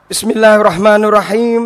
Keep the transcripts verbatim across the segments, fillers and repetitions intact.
بسم الله الرحمن الرحيم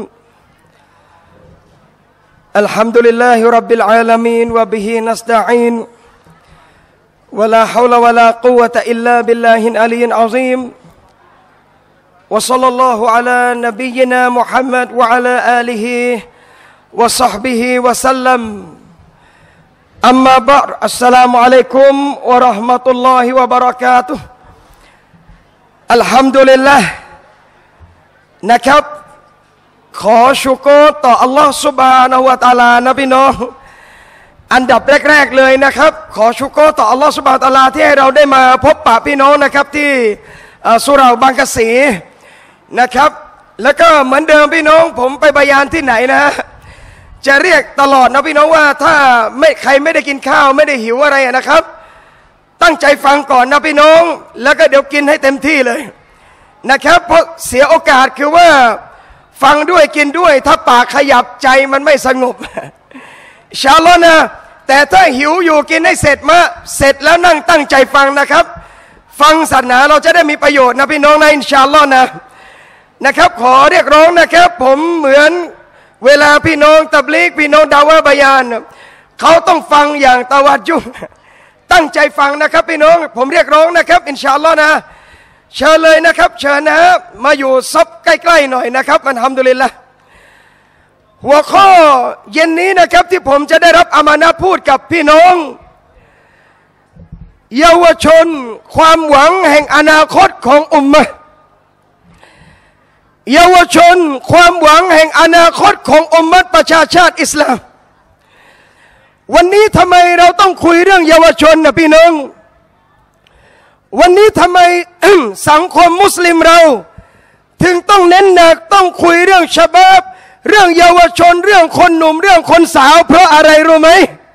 الحمد لله رب العالمين وبه نستعين ولا حول ولا قوة إلا بالله العلي العظيم وصلى الله على نبينا محمد وعلى آله وصحبه وسلم أما بعد السلام عليكم ورحمة الله وبركاته الحمد للهนะครับขอชุกรต่ออัลลอฮฺซุบฮานะฮูวะตะอาลานะพี่น้องอันดับแรกๆเลยนะครับขอชุกรต่ออัลลอฮฺซุบฮานะฮูวะตะอาลาที่ให้เราได้มาพบปะพี่น้องนะครับที่สุเหร่าบางกะสีนะครับแล้วก็เหมือนเดิมพี่น้องผมไปบะยานที่ไหนนะจะเรียกตลอดนะพี่น้องว่าถ้าไม่ใครไม่ได้กินข้าวไม่ได้หิวอะไรนะครับตั้งใจฟังก่อนนะพี่น้องแล้วก็เดี๋ยวกินให้เต็มที่เลยนะครับเพราะเสียโอกาสคือว่าฟังด้วยกินด้วยถ้าปากขยับใจมันไม่สงบอินชาอัลลอฮ์นะแต่ถ้าหิวอยู่กินให้เสร็จมาเสร็จแล้วนั่งตั้งใจฟังนะครับฟังศาสนาเราจะได้มีประโยชน์นะพี่น้องนะอินชาอัลลอฮ์นะนะครับขอเรียกร้องนะครับผมเหมือนเวลาพี่น้องตับลีกพี่น้องดาวะบะยานเขาต้องฟังอย่างตะวัดจุตั้งใจฟังนะครับพี่น้องผมเรียกร้องนะครับอินชาอัลลอฮ์นะเชิญเลยนะครับเชิญนะฮะมาอยู่ซับใกล้ๆหน่อยนะครับอัลฮัมดุลิลละห์หัวข้อเย็นนี้นะครับที่ผมจะได้รับอามานะห์พูดกับพี่น้องเยาวชนความหวังแห่งอนาคตของอุมมะห์เยาวชนความหวังแห่งอนาคตของอุมมะห์ประชาชาติอิสลามวันนี้ทำไมเราต้องคุยเรื่องเยาวชนนะพี่น้องวันนี้ทำไม สังคมมุสลิมเราถึงต้องเน้นหนักต้องคุยเรื่องชะบับเรื่องเยาวชนเรื่องคนหนุ่มเรื่องคนสาวเพราะอะไรรู้ไหม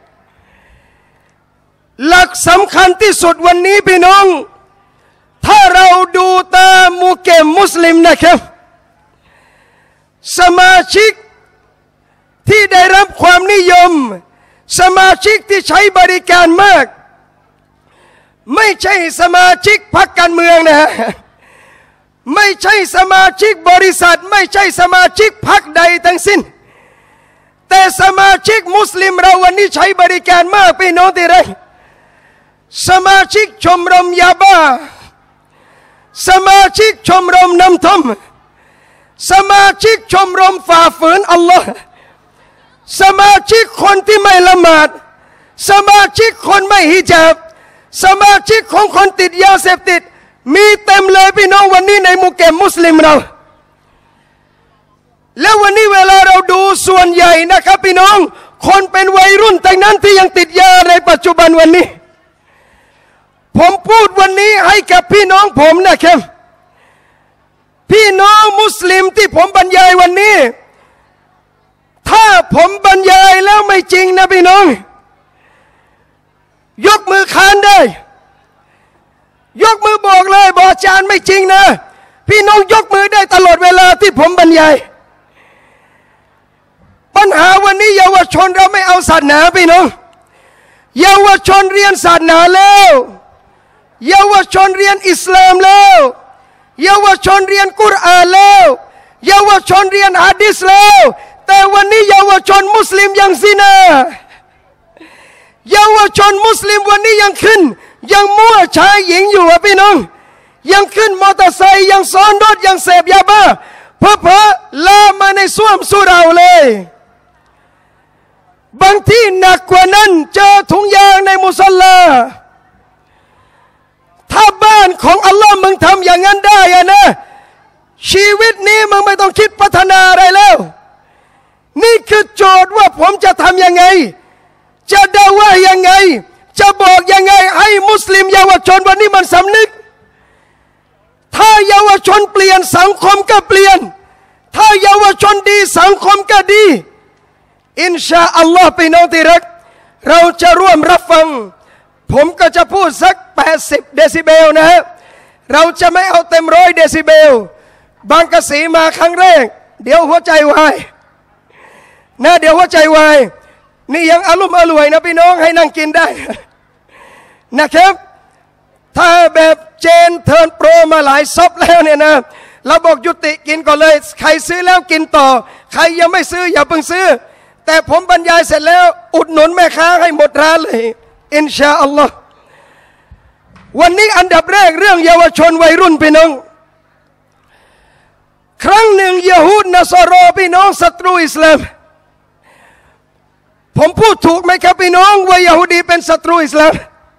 หลักสำคัญที่สุดวันนี้พี่น้องถ้าเราดูตามมุเกมมุสลิมนะครับสมาชิกที่ได้รับความนิยมสมาชิกที่ใช้บริการมากไม่ใช่สมาชิกพรรคการเมืองนะไม่ใช่สมาชิกบริษัทไม่ใช่สมาชิกพรรคใดทั้งสิ้นแต่สมาชิกมุสลิมเราวันนี้ใช้บริการมากพี่น้องที่ไรสมาชิกชมรมยาบ้าสมาชิกชมรมน้ำท่อมสมาชิกชมรมฝ่าฝืนอัลลอฮ์สมาชิกคนที่ไม่ละหมาดสมาชิกคนไม่ฮิญาบสมาชิกของคนติดยาเสพติดมีเต็มเลยพี่น้องวันนี้ในมุเกมมุสลิมเราแล้ววันนี้เวลาเราดูส่วนใหญ่นะครับพี่น้องคนเป็นวัยรุ่นแต่นั้นที่ยังติดยาในปัจจุบันวันนี้ผมพูดวันนี้ให้กับพี่น้องผมนะครับพี่น้องมุสลิมที่ผมบรรยายวันนี้ถ้าผมบรรยายแล้วไม่จริงนะพี่น้องยกมือค้านได้ยกมือบอกเลยบอกอาจารย์ไม่จริงนะพี่น้องยกมือได้ตลอดเวลาที่ผมบรรยายปัญหาวันนี้เยาวชนเราไม่เอาศาสนาพี่น้องเยาวชนเรียนศาสนาแล้วเยาวชนเรียนอิสลามแล้วเยาวชนเรียนกุรอานแล้วเยาวชนเรียนหะดีษแล้วแต่วันนี้เยาวชนมุสลิมยังซินาเยาวชนมุสลิมวันนี้ยังขึ้นยังมั่วชายหญิงอยู่อ่ะพี่น้องยังขึ้นมอเตอร์ไซค์ยังซ้อนรถยังเสพยาบ้าเพอเพอลามมาในส้วมสุเหร่าเลยบางที่หนักกว่านั้นเจอถุงยางในมุศลาถ้าบ้านของอัลลอฮ์มึงทำอย่างนั้นได้อะนะชีวิตนี้มึงไม่ต้องคิดพัฒนาอะไรแล้วนี่คือโจทย์ว่าผมจะทำยังไงจะดาว่ายังไงจะบอกยังไงให้มุสลิมเยาวชนวันนี้มันสำนึกถ้าเยาวชนเปลี่ยนสังคมก็เปลี่ยนถ้าเยาวชนดีสังคมก็ดีอินชาอัลลอฮ์พี่น้องที่รักเราจะร่วมรับฟังผมก็จะพูดสักแปดสิบเดซิเบลนะฮะเราจะไม่เอาเต็มร้อยเดซิเบลบางกะสีมาครั้งแรกเดี๋ยวหัวใจวายนะเดี๋ยวหัวใจวายนี่ยังอารมณ์อร่วยนะพี่น้องให้นั่งกินได้นะครับถ้าแบบเจนเทิร์นโปรมาหลายซอบแล้วเนี่ยนะเราบอกยุติกินก่อนเลยใครซื้อแล้วกินต่อใครยังไม่ซื้ออย่าเพิ่งซื้อแต่ผมบรรยายเสร็จแล้วอุดหนุนแม่ค้าให้หมดร้านเลยอินชาอัลลอฮ์วันนี้อันดับแรกเรื่องเยาวชนวัยรุ่นพี่น้องครั้งหนึ่งยะฮูดนัสรอพี่น้องศัตรูอิสลามผมพูดถูกไหมครับพี่น้องว่ายะฮูดีเป็นศัตรูอิสลาม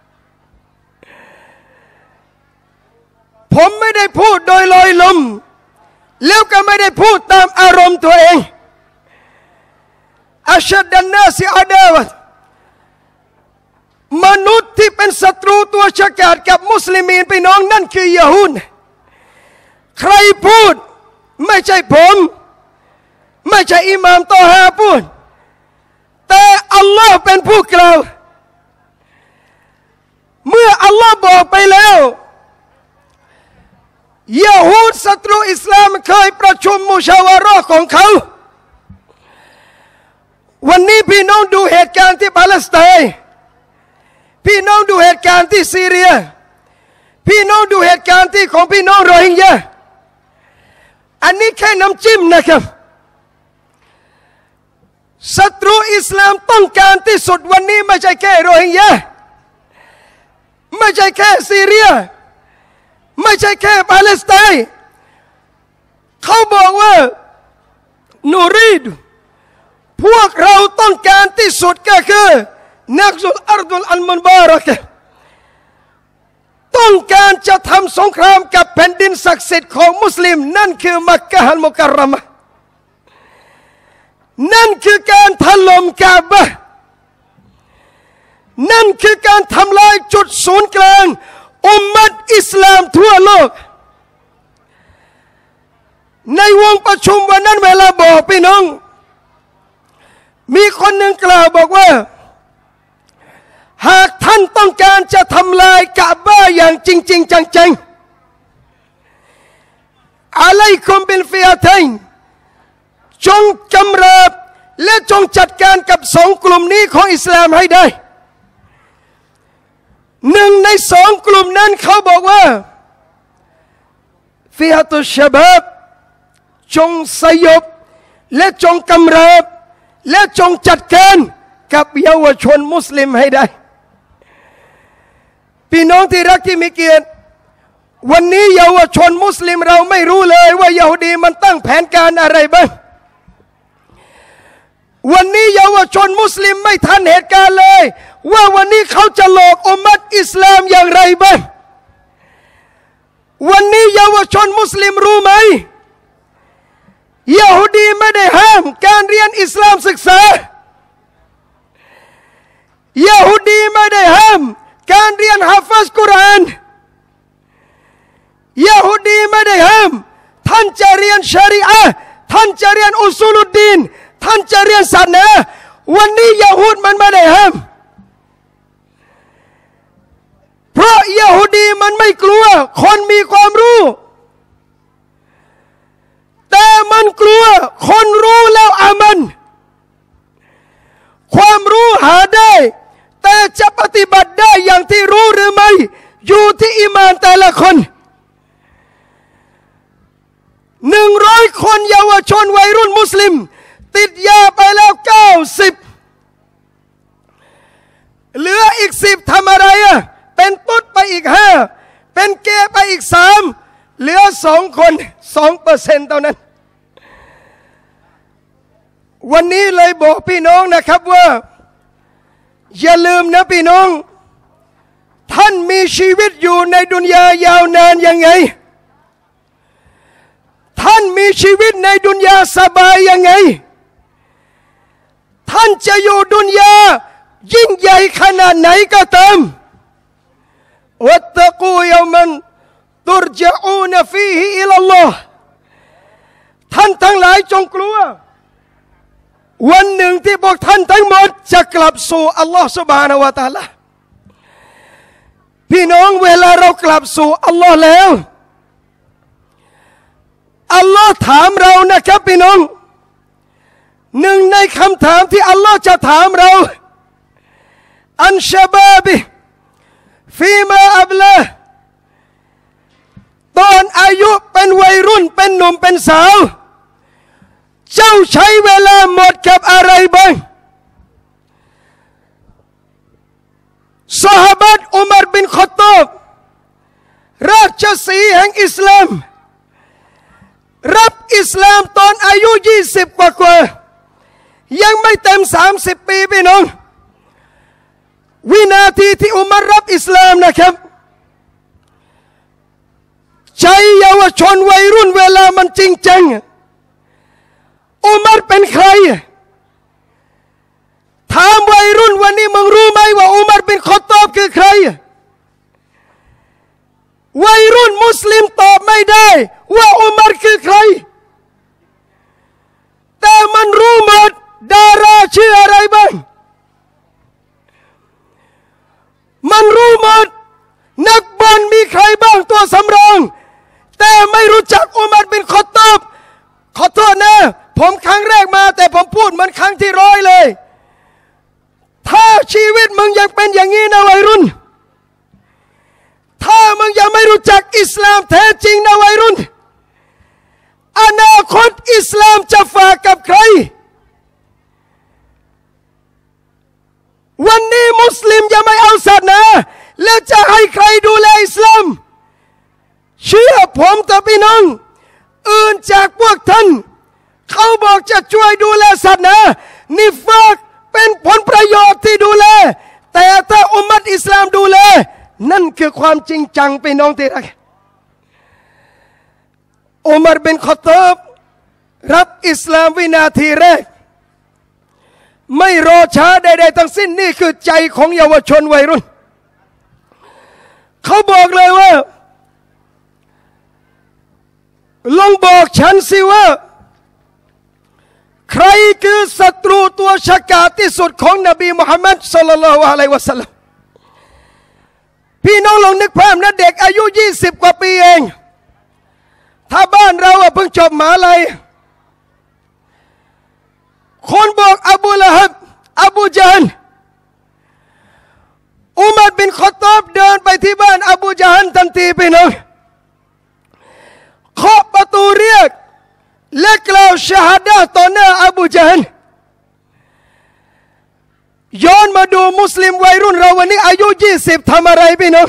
ผมไม่ได้พูดโดยลอยลมแล้วก็ไม่ได้พูดตามอารมณ์ตัวเองอัชดันนาซิอาดาวะมนุษย์ที่เป็นศัตรูตัวฉกาจกับมุสลิมีนพี่น้องนั่นคือยะฮูดใครพูดไม่ใช่ผมไม่ใช่อิหม่ามตอฮาพูดแต่อัลลอฮ์เป็นผู้กล่าวเมื่ออัลลอฮ์บอกไปแล้วยะฮูดศัตรูอิสลามเคยประชุมมุชาวาระห์ของเขาวันนี้พี่น้องดูเหตุการณ์ที่ปาเลสไตน์พี่น้องดูเหตุการณ์ที่ซีเรียพี่น้องดูเหตุการณ์ที่ของพี่น้องโรฮิงญาอันนี้แค่น้ำจิ้มนะครับศัตรูอิสลามต้องการที่สุดวันนี้ไม่ใช่แค่โรฮิงญาไม่ใช่แค่ซีเรียไม่ใช่แค่ปาเลสไตน์เขาบอกว่านูรีดพวกเราต้องการที่สุดก็คือนักซุลอาร์ดุลอันมุนบารักะต้องการจะทำสงครามกับแผ่นดินศักดิ์สิทธิ์ของมุสลิมนั่นคือมักกะฮ์อัลมุกัรรมะห์นั่นคือการถล่มกาบะห์นั่นคือการทำลายจุดศูนย์กลางอุมมัตอิสลามทั่วโลกในวงประชุมวันนั้นเวลาบอกพี่น้องมีคนหนึ่งกล่าวบอกว่าหากท่านต้องการจะทำลายกาบะห์อย่างจริงๆจังๆอะลัยกุมบิลฟิยะตัยน์จงกำเริบและจงจัดการกับสองกลุ่มนี้ของอิสลามให้ได้หนึ่งในสองกลุ่มนั้นเขาบอกว่าฟิยะตุชะบาบจงสยบและจงกำเริบและจงจัดการกับเยาวชนมุสลิมให้ได้พี่น้องที่รักที่มีเกียรติวันนี้เยาวชนมุสลิมเราไม่รู้เลยว่ายะฮูดีมันตั้งแผนการอะไรบ้างวันนี้เยาวชนมุสลิมไม่ทันเหตุการณ์เลยว่าวันนี้เขาจะหลอกอุมมัตอิสลามอย่างไรบ้างวันนี้เยาวชนมุสลิมรู้ไหมยะฮูดีไม่ได้ห้ามการเรียนอิสลามศึกษายะฮูดีไม่ได้ห้ามการเรียนฮะฟัซกุรอานยะฮูดีไม่ได้ห้ามท่านจะเรียนชะรีอะห์ท่านจะเรียนอุซูลุดดีนท่านจะเรียนศาสนาวันนี้ยะฮูดมันไม่ได้ห้ามเพราะยะฮูดีมันไม่กลัวคนมีความรู้แต่มันกลัวคนรู้แล้วอามันความรู้หาได้แต่จะปฏิบัติได้อย่างที่รู้หรือไม่อยู่ที่อีมานแต่ละคนหนึ่งร้อยคนเยาวชนวัยรุ่นมุสลิมติดยาไปแล้วเก้าสิบเหลืออีกสิบทำอะไรอ่ะเป็นตุ๊ดไปอีกห้าเป็นเกย์ไปอีกสามเหลือสองคนสองเปอร์เซ็นต์เท่านั้นวันนี้เลยบอกพี่น้องนะครับว่าอย่าลืมนะพี่น้องท่านมีชีวิตอยู่ในดุนยายาวนานยังไงท่านมีชีวิตในดุนยาสบายยังไงท่านจะอยู่ดุนยายิ่งใหญ่ขนาดไหนก็ตามวัตตะกูยามันตุรจาอูนฟีฮิอิลลัลลอฮ์ท่านทั้งหลายจงกลัววันหนึ่งที่พวกท่านทั้งหมดจะกลับสู่อัลลอฮ์ซุบฮานะฮูวะตะอาลาพี่น้องเวลาเรากลับสู่อัลลอฮ์แล้วอัลลอฮ์ถามเรานะครับพี่น้องหนึ่งในคำถามที่อัลลอฮ์จะถามเราอันชะบาบิฟีมาอับลาตอนอายุเป็นวัยรุ่นเป็นหนุ่มเป็นสาวเจ้าใช้เวลาหมดกับอะไรบ้างซอฮาบะห์อุมัรบินค็อฏฏอบราชสีห์แห่งอิสลามรับอิสลามตอนอายุยี่สิบกว่ากว่ายังไม่เต็มสามสิบปีพี่น้องวินาทีที่อุมัรรับอิสลามนะครับใจเยาวชนวัยรุ่นเวลามันจริงจังอุมัรเป็นใครถามวัยรุ่นวันนี้มึงรู้ไหมว่าอุมัรบินค็อฏฏอบคือใครวัยรุ่นมุสลิมตอบไม่ได้ว่าอุมัรคือใครแต่มันรู้หมดดาราชื่ออะไรบ้างมันรู้หมดนักบอลมีใครบ้างตัวสำรองแต่ไม่รู้จักอุมัรบินค็อฏฏอบขอโทษนะผมครั้งแรกมาแต่ผมพูดเหมือนครั้งที่ร้อยเลยถ้าชีวิตมึงยังเป็นอย่างนี้นะวัยรุ่นถ้ามึงยังไม่รู้จักอิสลามแท้จริงนะวัยรุ่นอนาคตอิสลามจะฝากกับใครวันนี้มุสลิมยังไม่เอาศาสนาแล้วจะให้ใครดูแลอิสลามเชื่อผมเถอะพี่น้องอื่นจากพวกท่านเขาบอกจะช่วยดูแลศาสนานิฟากเป็นผลประโยชน์ที่ดูแลแต่ถ้าอุมมัตอิสลามดูแลนั่นคือความจริงจังพี่น้องที่รักอุมัรบินค็อฏฏอบรับอิสลามวินาทีแรกไม่รอช้าใดๆทั้งสิ้นนี่คือใจของเยาวชนวัยรุ่นเขาบอกเลยว่าลองบอกฉันสิว่าใครคือศัตรูตัวฉกาจที่สุดของนบีมุฮัมมัดศ็อลลัลลอฮุอะลัยฮิวะซัลลัมพี่น้องลองนึกภาพนะเด็กอายุยี่สิบกว่าปีเองถ้าบ้านเราเพิ่งจบมหาลัยคนบอกอบูละฮับอบูญะฮัลอุมัรบินค็อฏฏอบเดินไปที่บ้านอบูญะฮัลทันทีพี่น้องเคาะประตูเรียกและกล่าวชะฮาดะห์ต่อหน้าอบูญะฮัลย้อนมาดูมุสลิมวัยรุ่นเราวันนี้อายุยี่สิบทำอะไรพี่น้อง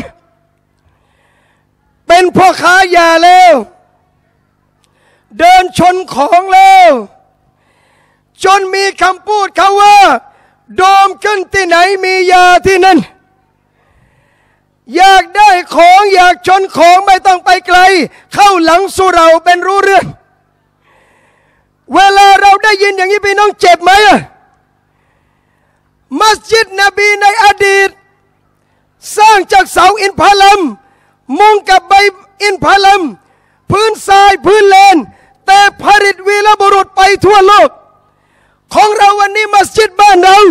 เป็นพ่อค้ายาแล้วเดินชนของแล้วจนมีคำพูดเขาว่าโดมขึ้นที่ไหนมียาที่นั่นอยากได้ของอยากชนของไม่ต้องไปไกลเข้าหลังสู่เราเป็นรู้เรื่องเวลาเราได้ยินอย่างนี้พี่น้องเจ็บไหมอะมัสยิดนบีในอดีตสร้างจากเสาอินพาลัมมุงกับใบอินพาลัมพื้นทรายพื้นเลนแต่ผลิตวีรบุรุษไปทั่วโลกของเราวันนี้มัสยิดบ้านเรา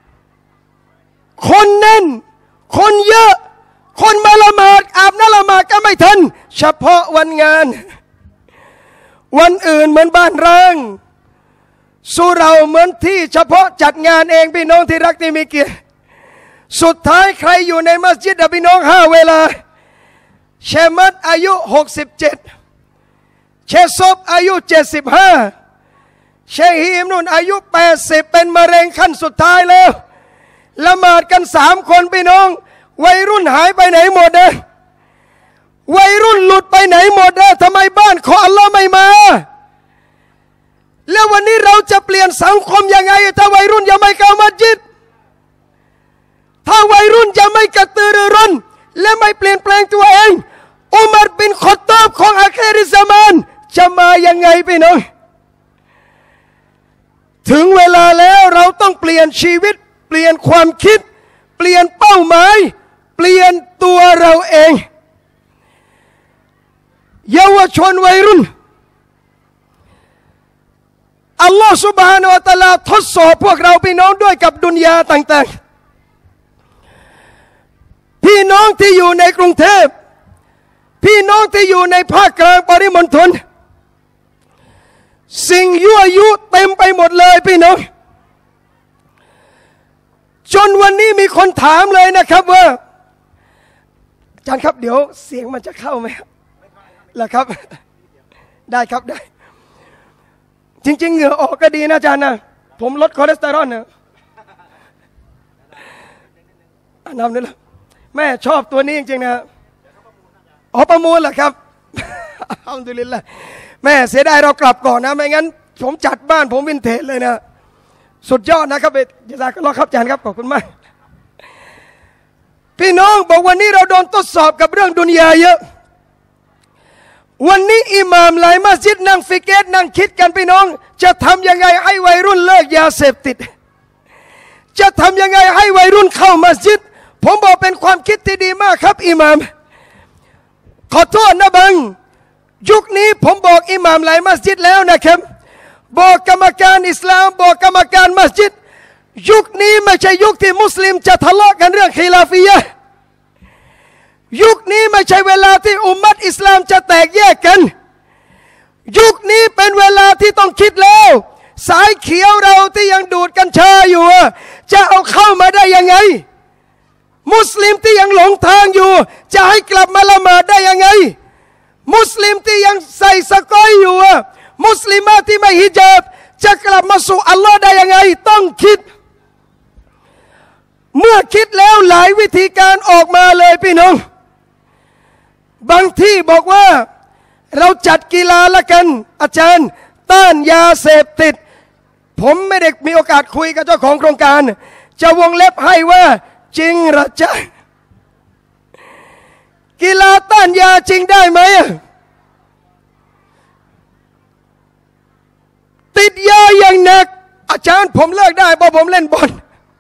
คนแน่นคนเยอะคนมาละหมาดอาบน้ำละหมาดก็ไม่ทันเฉพาะวันงานวันอื่นเหมือนบ้านร้างสู้เราเหมือนที่เฉพาะจัดงานเองพี่น้องที่รักที่มีเกียรติสุดท้ายใครอยู่ในมัสยิดพี่น้องห้าเวลาเชมัดอายุหกสิบเจ็ดเชซบอายุเจ็ดสิบห้าเชฮีมนุ่นอายุแปดสิบเป็นมะเร็งขั้นสุดท้ายแล้วละหมาดกันสามคนพี่น้องวัยรุ่นหายไปไหนหมดเด้อวัยรุ่นหลุดไปไหนหมดเด้อทำไมบ้านของอัลลอฮ์ไม่มาแล้ววันนี้เราจะเปลี่ยนสังคมยังไงถ้าวัยรุ่นยังไม่เข้ามัสยิดถ้าวัยรุ่นยังไม่กระตือรือร้นและไม่เปลี่ยนแปลงตัวเองอุมัรบินค็อฏฏอบของอาคิริซะมานจะมายังไงพี่น้องถึงเวลาแล้วเราต้องเปลี่ยนชีวิตเปลี่ยนความคิดเปลี่ยนเป้าหมายเปลี่ยนตัวเราเองเยาวชนวัยรุ่นอัลลอฮฺซุบฮานะฮูวะตะอาลาทดสอบพวกเราพี่น้องด้วยกับดุนยาต่างๆพี่น้องที่อยู่ในกรุงเทพพี่น้องที่อยู่ในภาคกลางปริมณฑลสิ่งยั่วยุเต็มไปหมดเลยพี่น้องจนวันนี้มีคนถามเลยนะครับว่าอาจารย์ครับเดี๋ยวเสียงมันจะเข้าไหมล่ะครับได้ครับได้จริงๆเหงื่อออกก็ดีนะอาจารย์นะผมลดคอเลสเตอรอลนะนำนี่ละแม่ชอบตัวนี้จริงๆนะอ๋อประมูลเหรอครับอัลฮัมดุลิลละแม่เสียดายเรากลับก่อนนะไม่งั้นผมจัดบ้านผมวินเทจเลยนะสุดยอดนะครับเบยาซาคัลลอฮ์ครับอาจารย์ครับขอบคุณมากพี่น้องบอกวันนี้เราโดนทดสอบกับเรื่องดุนยาเยอะวันนี้อิหม่ามหลายมัสยิดนั่งฟิกเกตนั่งคิดกันพี่น้องจะทำยังไงให้วัยรุ่นเลิกยาเสพติดจะทำยังไงให้วัยรุ่นเข้ามัสยิดผมบอกเป็นความคิดที่ดีมากครับอิหม่ามขอโทษนะบังยุคนี้ผมบอกอิหม่ามหลายมัสยิดแล้วนะครับบอกกรรมการอิสลามบอกกรรมการมัสยิดยุคนี้ไม่ใช่ยุคที่มุสลิมจะทะเลาะกันเรื่องคิลาฟียะห์ยุคนี้ไม่ใช่เวลาที่อุมมัตอิสลามจะแตกแยกกันยุคนี้เป็นเวลาที่ต้องคิดแล้วสายเขียวเราที่ยังดูดกัญชาอยู่จะเอาเข้ามาได้ยังไงมุสลิมที่ยังหลงทางอยู่จะให้กลับมาละหมาดได้ยังไงมุสลิมที่ยังใส่สกอยอยู่มุสลิมที่ไม่ฮิญาบจะกลับมาสู่อัลลอฮ์ได้ยังไงต้องคิดเมื่อคิดแล้วหลายวิธีการออกมาเลยพี่น้องบางที่บอกว่าเราจัดกีฬาละกันอาจารย์ต้านยาเสพติดผมไม่ได้มีโอกาสคุยกับเจ้าของโครงการจะวงเล็บให้ว่าจริงหรือจ๊ะกีฬาต้านยาจริงได้ไหมติดยาอย่างหนักอาจารย์ผมเลิกได้เพราะผมเล่นบอล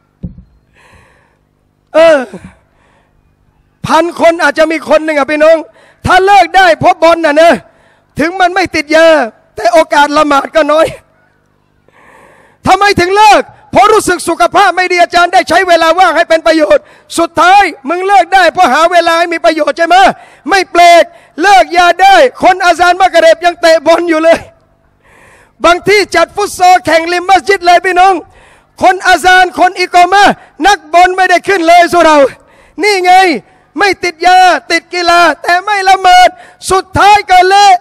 เออพันคนอาจจะมีคนหนึ่งอ่ะพี่น้องถ้าเลิกได้เพราะบอลน่ะนะถึงมันไม่ติดยาแต่โอกาสละหมาดก็น้อยทำไมถึงเลิกเพราะรู้สึกสุขภาพไม่ดีอาจารย์ได้ใช้เวลาว่างให้เป็นประโยชน์สุดท้ายมึงเลิกได้เพราะหาเวลาให้มีประโยชน์ใช่ไหมไม่เปลกเลิกยาได้คนอาซานมักริบยังเตะบอลอยู่เลยบางที่จัดฟุตซอลแข่งริมมัสยิดเลยพี่น้องคนอาซานคนอิกอมะนักบอลไม่ได้ขึ้นเลยสุเรานี่ไงไม่ติดยาติดกีฬาแต่ไม่ละเมิดสุดท้ายก็เละ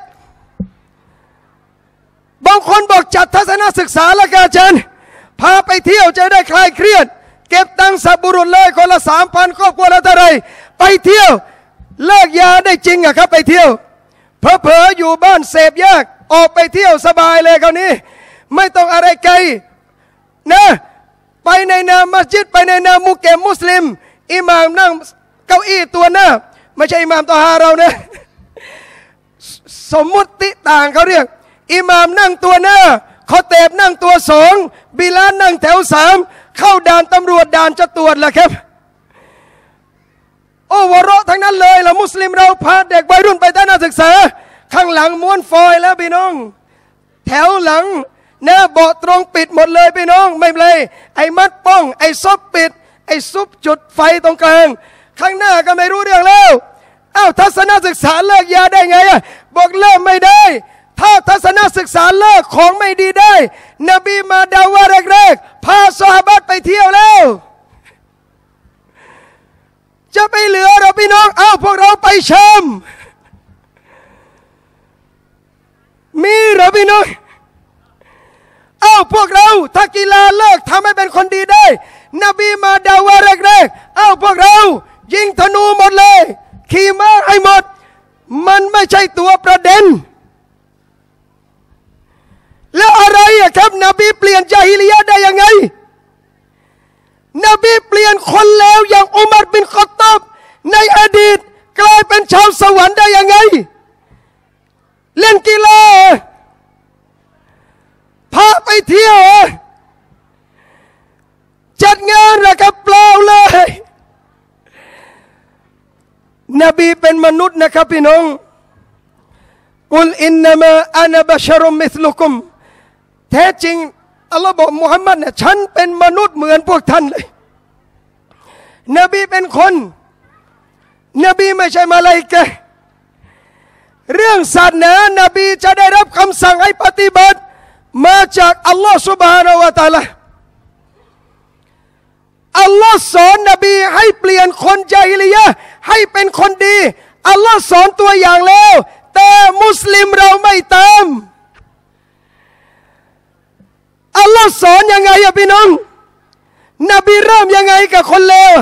บางคนบอกจัดทัศนศึกษาละกันอาจารย์พาไปเที่ยวจะได้คลายเครียดเก็บตังค์สับบุรุษเลยคนละสามพันครอบครัวละเท่าไรไปเที่ยวเลิกยาได้จริงอะครับไปเที่ยวเผลอๆอยู่บ้านเสพยากออกไปเที่ยวสบายเลยคราวนี้ไม่ต้องอะไรไกลนะไปในนามมัสยิดไปในนามมุเกมมุสลิมอิหม่ามนั่งเก้าอี้ตัวหน้าไม่ใช่อิหม่ามตอฮาเรานะสมมุติต่างเขาเรียกอิหม่ามนั่งตัวหน้าคอเตบนั่งตัวสองบิลาลนั่งแถวสามเข้าด่านตำรวจด่านจะตรวจแหละครับโอ้วะเราะทั้งนั้นเลยละมุสลิมเราพาเด็กวัยรุ่นไปทัศนศึกษาข้างหลังม้วนฟอยแล้วพี่น้องแถวหลังนะเบาะตรงปิดหมดเลยพี่น้องไม่เลยไอ้มัดป้องไอ้ซุปปิดไอ้ซุปจุดไฟตรงกลางข้างหน้าก็ไม่รู้เรื่องแล้วอ้าวทัศนศึกษาเลิกยาได้ไงอะบอกเลิกไม่ได้ถ้าทัศนศึกษาเลิกของไม่ดีได้นบีมาดาวะแรกๆพาซอฮาบะห์ไปเที่ยวแล้วจะไปเหลือเราพี่น้องเอ้าพวกเราไปชมมีเหรอพี่น้องเอ้าพวกเราถ้ากีฬาเลิกทำให้เป็นคนดีได้นบีมาดาวะแรกๆเอ้าพวกเรายิงธนูหมดเลยขี่ม้าให้หมดมันไม่ใช่ตัวประเด็นแล้วอะไรอะครับนบีเปลี่ยนญาฮิลิยะห์ได้ยังไงนบีเปลี่ยนคนแล้วอย่างอุมัรบินค็อฏฏอบในอดีตกลายเป็นชาวสวรรค์ได้ยังไงเล่นกีฬาพาไปเที่ยวจัดงานนะครับเปล่าเลยนบีเป็นมนุษย์นะครับพี่น้องกุลอินนามาอานะบะชะรุมมิสลุกุมแท้จริงอัลลอฮ์บอกมุฮัมมัดเนี่ยฉันเป็นมนุษย์เหมือนพวกท่านเลยนบีเป็นคนนบีไม่ใช่มาลาอิกะห์เรื่องศาสนานบีจะได้รับคำสั่งให้ปฏิบัติมาจากอัลลอฮ์ซุบฮานะฮูวะตะอาลาอัลลอฮ์สอนนบีให้เปลี่ยนคนญาฮิลิยะห์ให้เป็นคนดีอัลลอฮ์สอนตัวอย่างแล้วแต่มุสลิมเราไม่ตามอัลลอฮ์สอนยังไงอะพี่น้องนบีเริ่มยังไงกับคนเลว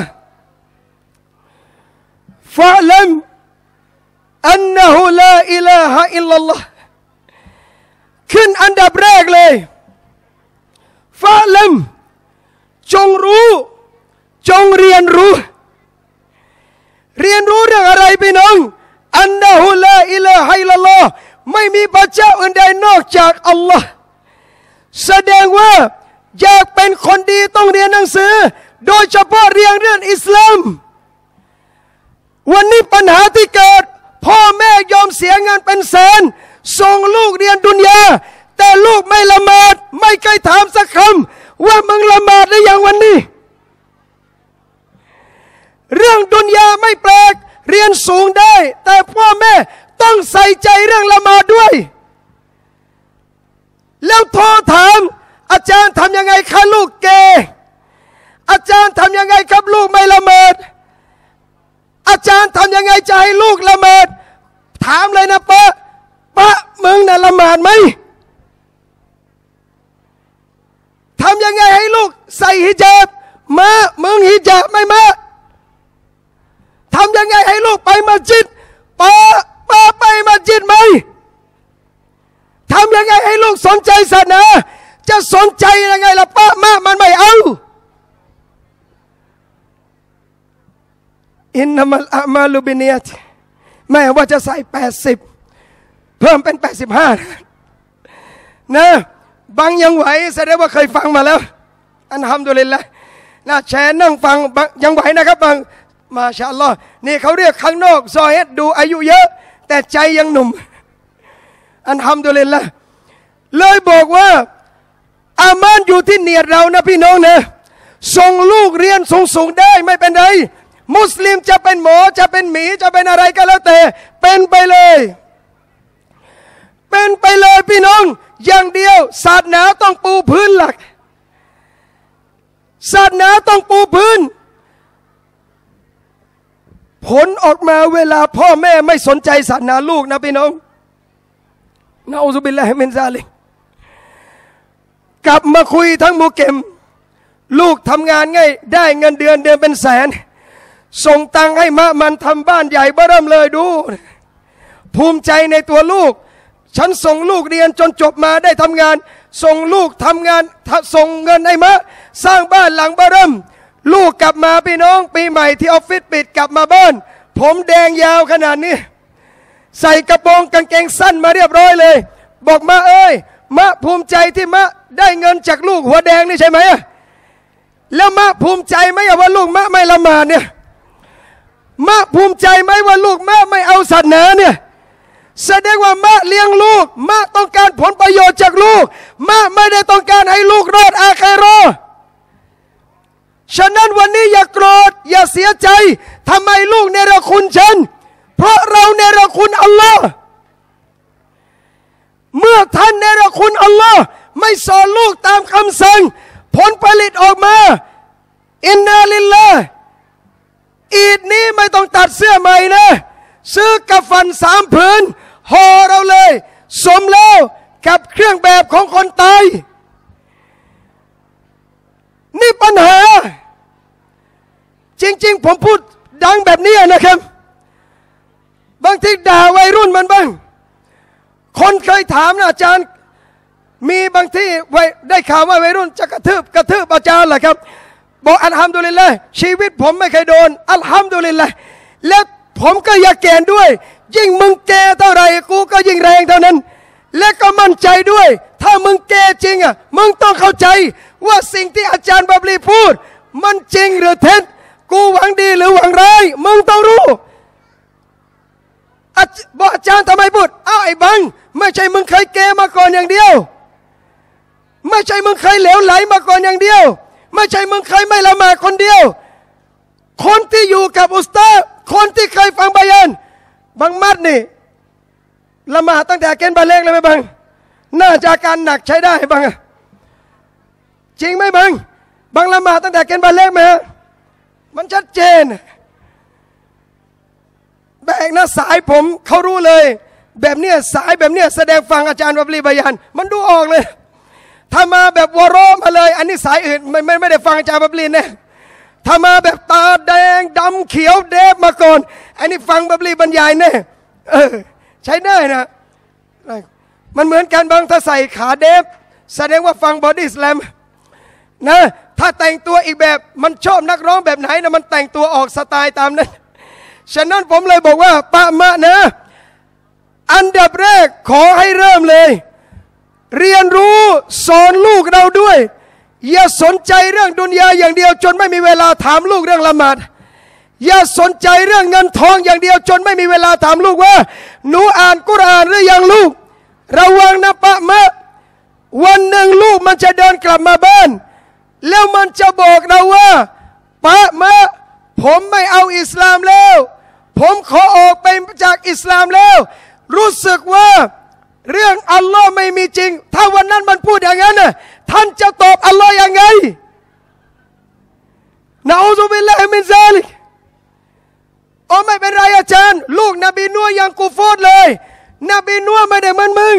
ฟะลัมอันนะฮูลาอิลาฮะอิลลัลลอฮ์ขึ้นอันดับแรกเลยฟะลัมจงรู้จงเรียนรู้เรียนรู้เรื่องอะไรพี่น้องอันนะฮูลาอิลาฮะอิลลัลลอฮ์ไม่มีพระเจ้าอื่นใดนอกจากอัลลอฮ์แสดงว่าอยากเป็นคนดีต้องเรียนหนังสือโดยเฉพาะเรียนเรื่องอิสลามวันนี้ปัญหาที่เกิดพ่อแม่ยอมเสียเงินเป็นแสนส่งลูกเรียนดุนยาแต่ลูกไม่ละหมาดไม่เคยถามสักคำว่ามึงละหมาดหรือยังวันนี้เรื่องดุนยาไม่แปลกเรียนสูงได้แต่พ่อแม่ต้องใส่ใจเรื่องละหมาดด้วยแล้วโทรถามอาจารย์ทำยังไงคะลูกเกอาจารย์ทำยังไงครับลูกไม่ละหมาดอาจารย์ทำยังไงจะให้ลูกละหมาดถามเลยนะป้าป้ามึงน่ะละหมาดไหมทำยังไงให้ลูกใส่ฮิญาบมามึงฮิญาบไม่มาทำยังไงให้ลูกไปมัสยิดป้าป้าไปมัสยิดไหมทำยังไงให้ลูกสนใจศาสนาจะสนใจยังไงล่ะป้ามามันไม่เอาอินนัมัลอามาลุบินียตแม่ว่าจะใส่แปดสิบเพิ่มเป็นแปดสิบห้านะบางยังไหวแสดงว่าเคยฟังมาแล้วอันฮัมดุลิลละนะแชร์นั่งฟังยังไหวนะครับบางมาชาอัลลอฮ์นี่เขาเรียกข้างนอกซอเฮดดูอายุเยอะแต่ใจยังหนุ่มอันฮัมดุลิลละเลยบอกว่าอามานอยู่ที่เนียดเรานะพี่น้องนะส่งลูกเรียนสูงๆได้ไม่เป็นไรมุสลิมจะเป็นหมอจะเป็นหมีจะเป็นอะไรก็แล้วแต่เป็นไปเลยเป็นไปเลยพี่น้องอย่างเดียวศาสนาต้องปูพื้นหลักศาสนาต้องปูพื้นผลออกมาเวลาพ่อแม่ไม่สนใจศาสนาลูกนะพี่น้องนะอูซุบิลลาฮิมินซาลิกกลับมาคุยทั้งหมู่เก็มลูกทำงานง่ายได้เงินเดือนเดือนเป็นแสนส่งตังให้มะมันทำบ้านใหญ่เบ้อเริ่มเลยดูภูมิใจในตัวลูกฉันส่งลูกเรียนจนจบมาได้ทำงานส่งลูกทำงานส่งเงินให้มะสร้างบ้านหลังเบ้อเริ่มลูกกลับมาพี่น้องปีใหม่ที่ออฟฟิศปิดกลับมาบ้านผมแดงยาวขนาดนี้ใส่กระโปรงกางเกงสั้นมาเรียบร้อยเลยบอกมาเอ้ยมะภูมิใจที่มะได้เงินจากลูกหัวแดงนี่ใช่ไหมแล้วมะภูมิใจไหมว่าลูกมะไม่ละหมาดเนี่ยมะภูมิใจไหมว่าลูกมะไม่เอาศาสนาเนี่ยแสดงว่ามะเลี้ยงลูกมะต้องการผลประโยชน์จากลูกมะไม่ได้ต้องการให้ลูกรอดอาคิเราะห์ฉะนั้นวันนี้อย่าโกรธอย่าเสียใจทำไมลูกเนรคุณฉันเพราะเราเนรคุณอัลลอฮ์เมื่อท่านเนรคุณอัลลอฮ์ไม่สอนลูกตามคำสั่งผลผลิตออกมาอินนาลิลลาห์อีดนี้ไม่ต้องตัดเสื้อใหม่นะซื้อกระฟันสามผืนห่อเราเลยสมแล้วกับเครื่องแบบของคนตายนี่ปัญหาจริงๆผมพูดดังแบบนี้นะครับบางทีด่าวัยรุ่นมันบ้างคนเคยถามนะอาจารย์มีบางที่ได้ข่าวว่าวัยรุ่นจะกระทืบกระทืบอาจารย์แหละครับบอกอัลฮัมดุลิลละห์ชีวิตผมไม่เคยโดนอัลฮัมดุลิลละห์แล้วผมก็อยากแก่นด้วยยิ่งมึงแก่เท่าไหร่กูก็ยิ่งแรงเท่านั้นและก็มั่นใจด้วยถ้ามึงแก่จริงอ่ะมึงต้องเข้าใจว่าสิ่งที่อาจารย์บับลีพูดมันจริงหรือเท็จกูหวังดีหรือหวังร้ายมึงต้องรู้บอกอาจารย์ทำไมพูดอ้าวไอ้บังไม่ใช่มึงเคยแก่มาก่อนอย่างเดียวไม่ใช่มึงเคยเหลวไหลมาก่อนอย่างเดียวไม่ใช่มึงเคยไม่ละหมาดคนเดียวคนที่อยู่กับอุสตาดคนที่เคยฟังบายานบางมัดนี่ละหมาดตั้งแต่เกณฑ์บาเล็กเลยไหมบังน่าจะอาการหนักใช้ได้บังจริงไหมบังบังละหมาดตั้งแต่เกณฑ์บาเล็กไหมฮะมันชัดเจนแบกนะสายผมเขารู้เลยแบบเนี้ยสายแบบเนี้ยแสดงฟังอาจารย์วับลีบายันมันดูออกเลยถ้ามาแบบวอรอมาเลยอันนี้สายอื่นไม่ไม่ไม่ได้ฟังอาจารย์วับลีแน่ถ้ามาแบบตาแดงดำเขียวเดฟมาก่อนอันนี้ฟังวับลีบรรยายแน่เออใช้ได้นะมันเหมือนกันบางถ้าใส่ขาเดฟแสดงว่าฟังบอดี้สแลมนะถ้าแต่งตัวอีกแบบมันชอบนักร้องแบบไหนนะมันแต่งตัวออกสไตล์ตามนั้นฉะนั้นผมเลยบอกว่าปะมะนะอันดับแรกขอให้เริ่มเลยเรียนรู้สอนลูกเราด้วยอย่าสนใจเรื่องดุนยาอย่างเดียวจนไม่มีเวลาถามลูกเรื่องละหมาดอย่าสนใจเรื่องเงินทองอย่างเดียวจนไม่มีเวลาถามลูกว่าหนูอ่านกุรอานหรือยังลูกระวังนะปะมะวันหนึ่งลูกมันจะเดินกลับมาบ้านแล้วมันจะบอกเราว่าปะมะผมไม่เอาอิสลามแล้วผมขอออกไปจากอิสลามแล้วรู้สึกว่าเรื่องอัลลอฮ์ไม่มีจริงถ้าวันนั้นมันพูดอย่างนั้นน่ะท่านจะตอบอัลลอฮ์ยังไงนะอูซุบิลลาฮิมินซาลิกโอ้ไม่เป็นไรอาจารย์ลูกนบีนัวยังกูฟอดเลยนบีนัวไม่ได้เหมือนมึง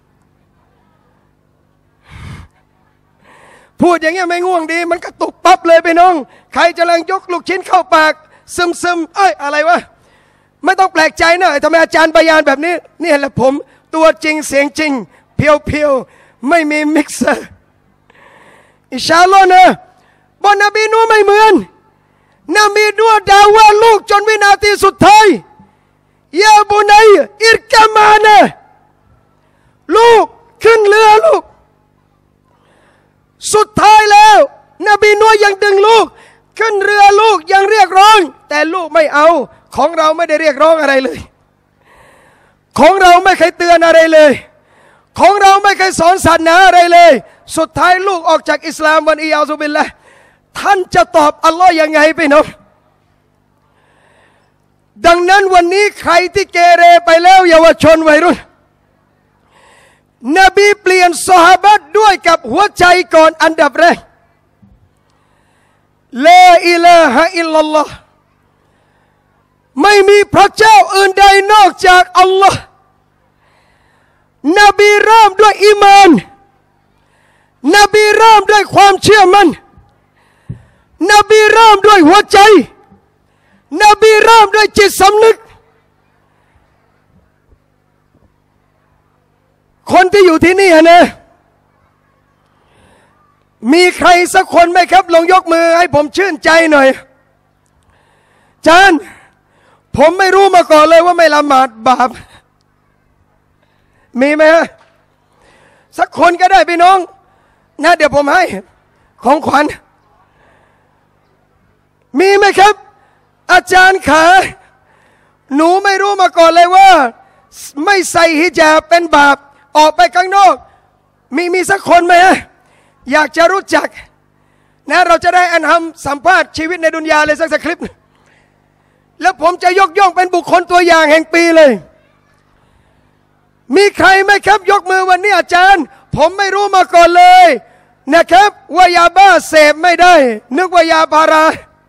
พูดอย่างเงี้ยไม่ง่วงดีมันก็ตุกปั๊บเลยไปน้องใครจะลังยกลูกชิ้นเข้าปากซึมซึมเอ้ยอะไรวะไม่ต้องแปลกใจนะทำไมอาจารย์บยานแบบนี้นี่แหละผมตัวจริงเสียงจริงเพียวเพียวไม่มีมิกเซอร์อินชาอัลลอฮ์นะบนนบีนัวไม่เหมือนนบีนัวด่าว่าลูกจนวินาทีสุดท้ายยาบุนัยอิรกามานะลูกขึ้นเรือลูกสุดท้ายแล้วนบีนัวยังดึงลูกขึ้นเรือลูกยังเรียกร้องแต่ลูกไม่เอาของเราไม่ได้เรียกร้องอะไรเลยของเราไม่เคยเตือนอะไรเลยของเราไม่เคยสอนศาสนาอะไรเลยสุดท้ายลูกออกจากอิสลามวันอียาซุบิลละท่านจะตอบอัลลอฮ์ยังไงไปน้องดังนั้นวันนี้ใครที่เกเรไปแล้วเยาวชนวัยรุ่นนบีเปลี่ยนซอฮาบะห์ด้วยกับหัวใจก่อนอันดับแรกลาอิลาฮะอิลลัลลอฮ์ไม่มีพระเจ้าอื่นใดนอกจากอัลลอฮ์นบีเริ่มด้วยอีมานนบีเริ่มด้วยความเชื่อมั่นนบีเริ่มด้วยหัวใจนบีเริ่มด้วยจิตสำนึกคนที่อยู่ที่นี่นะมีใครสักคนไหมครับลองยกมือให้ผมชื่นใจหน่อยจานผมไม่รู้มาก่อนเลยว่าไม่ละหมาดบาปมีไหมฮะสักคนก็ได้พี่น้องนะเดี๋ยวผมให้ของขวัญมีไหมครับอาจารย์ขาหนูไม่รู้มาก่อนเลยว่าไม่ใส่ฮิญาบเป็นบาปออกไปข้างนอกมีมีสักคนไหมฮะอยากจะรู้จักนะเราจะได้อันทำสัมภาษณ์ชีวิตในดุนยาเลยสักสักคลิปแล้วผมจะยกย่องเป็นบุคคลตัวอย่างแห่งปีเลยมีใครไหมครับยกมือวันนี้อาจารย์ผมไม่รู้มาก่อนเลยนะครับว่ายาบ้าเสพไม่ได้นึกว่ายาพารา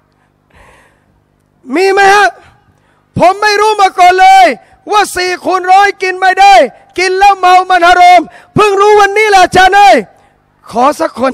มีไหมฮะผมไม่รู้มาก่อนเลยว่าสี่คูณร้อยกินไม่ได้กินแล้วเมามันฮารอมเพิ่งรู้วันนี้แหละอาจารย์เอ้ยขอสักคน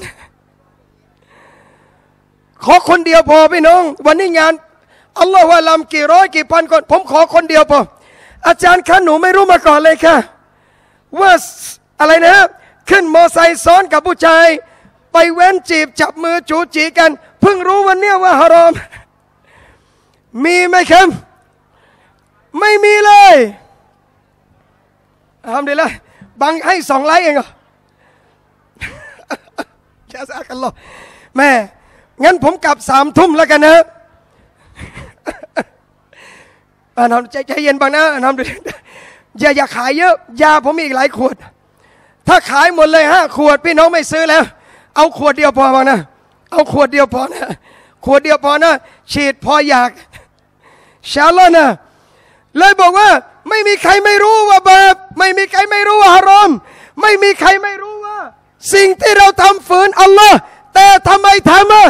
ขอคนเดียวพอพี่น้องวันนี้งานอัลลอฮฺวะลัมกี่ร้อยกี่พันคนผมขอคนเดียวพออาจารย์คะหนูไม่รู้มาก่อนเลยค่ะว่าอะไรนะขึ้นมอไซค์ซ้อนกับผู้ชายไปเว้นจีบจับมือจูจีกันเพิ่งรู้วันนี้ว่าฮารอมมีไหมครับไม่มีเลยทำดีละบังให้สองไลค์เองเหรอแค่สักกันหรอแม่งั้นผมกลับสามทุ่มแล้วกันนะอ่าทำใจใจเย็นบ้างนะทำดีอย่าอย่าขายเยอะยาผมมีอีกหลายขวดถ้าขายหมดเลยห้าขวดพี่น้องไม่ซื้อแล้วเอาขวดเดียวพอบ้างนะเอาขวดเดียวพอนะขวดเดียวพอนะฉีดพออยากชาลอนะเลยบอกว่าไม่มีใครไม่รู้ว่าบาปไม่มีใครไม่รู้ว่าฮารอมไม่มีใครไม่รู้ว่าสิ่งที่เราทำฝืนอัลลอฮ์แต่ทำไมทำอ่ะ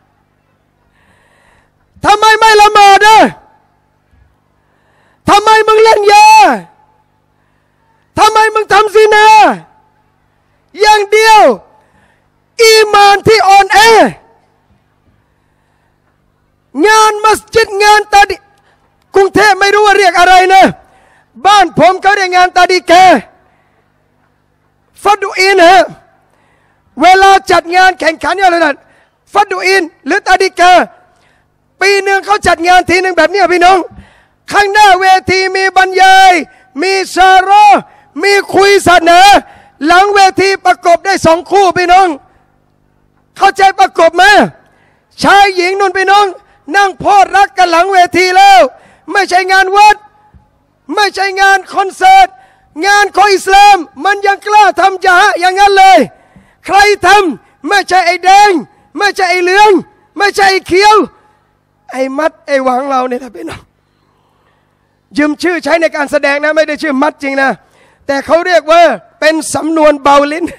ทำไมไม่ละหมาดอ่ะทำไมมึงเล่นยาจิตงานตาดีกรุงเทพไม่รู้ว่าเรียกอะไรนะบ้านผมเขาเรียกงานตาดีแกฟัดดูอินฮะเวลาจัดงานแข่งขันอะไรนั่นฟัดดูอินหรือตาดีแกปีหนึ่งเขาจัดงานทีหนึ่งแบบนี้พี่น้องข้างหน้าเวทีมีบรรยายมีชาระมีคุยเสนอหลังเวทีประกบได้สองคู่พี่น้องเข้าใจประกบไหมชายหญิงนุ่นพี่น้องนั่งพอดรักกันหลังเวทีแล้วไม่ใช่งานวัดไม่ใช่งานคอนเสิร์ตงานของอิสลามมันยังกล้าทำจะฮะอย่างนั้นเลยใครทำไม่ใช่ไอ้แดงไม่ใช่ไอ้เหลืองไม่ใช่ไอ้เขียวไอ้มัดไอ้หวังเราเนี่ยนะพี่น้องยืมชื่อใช้ในการแสดงนะไม่ได้ชื่อมัดจริงนะแต่เขาเรียกว่าเป็นสำนวนเบาลิ้น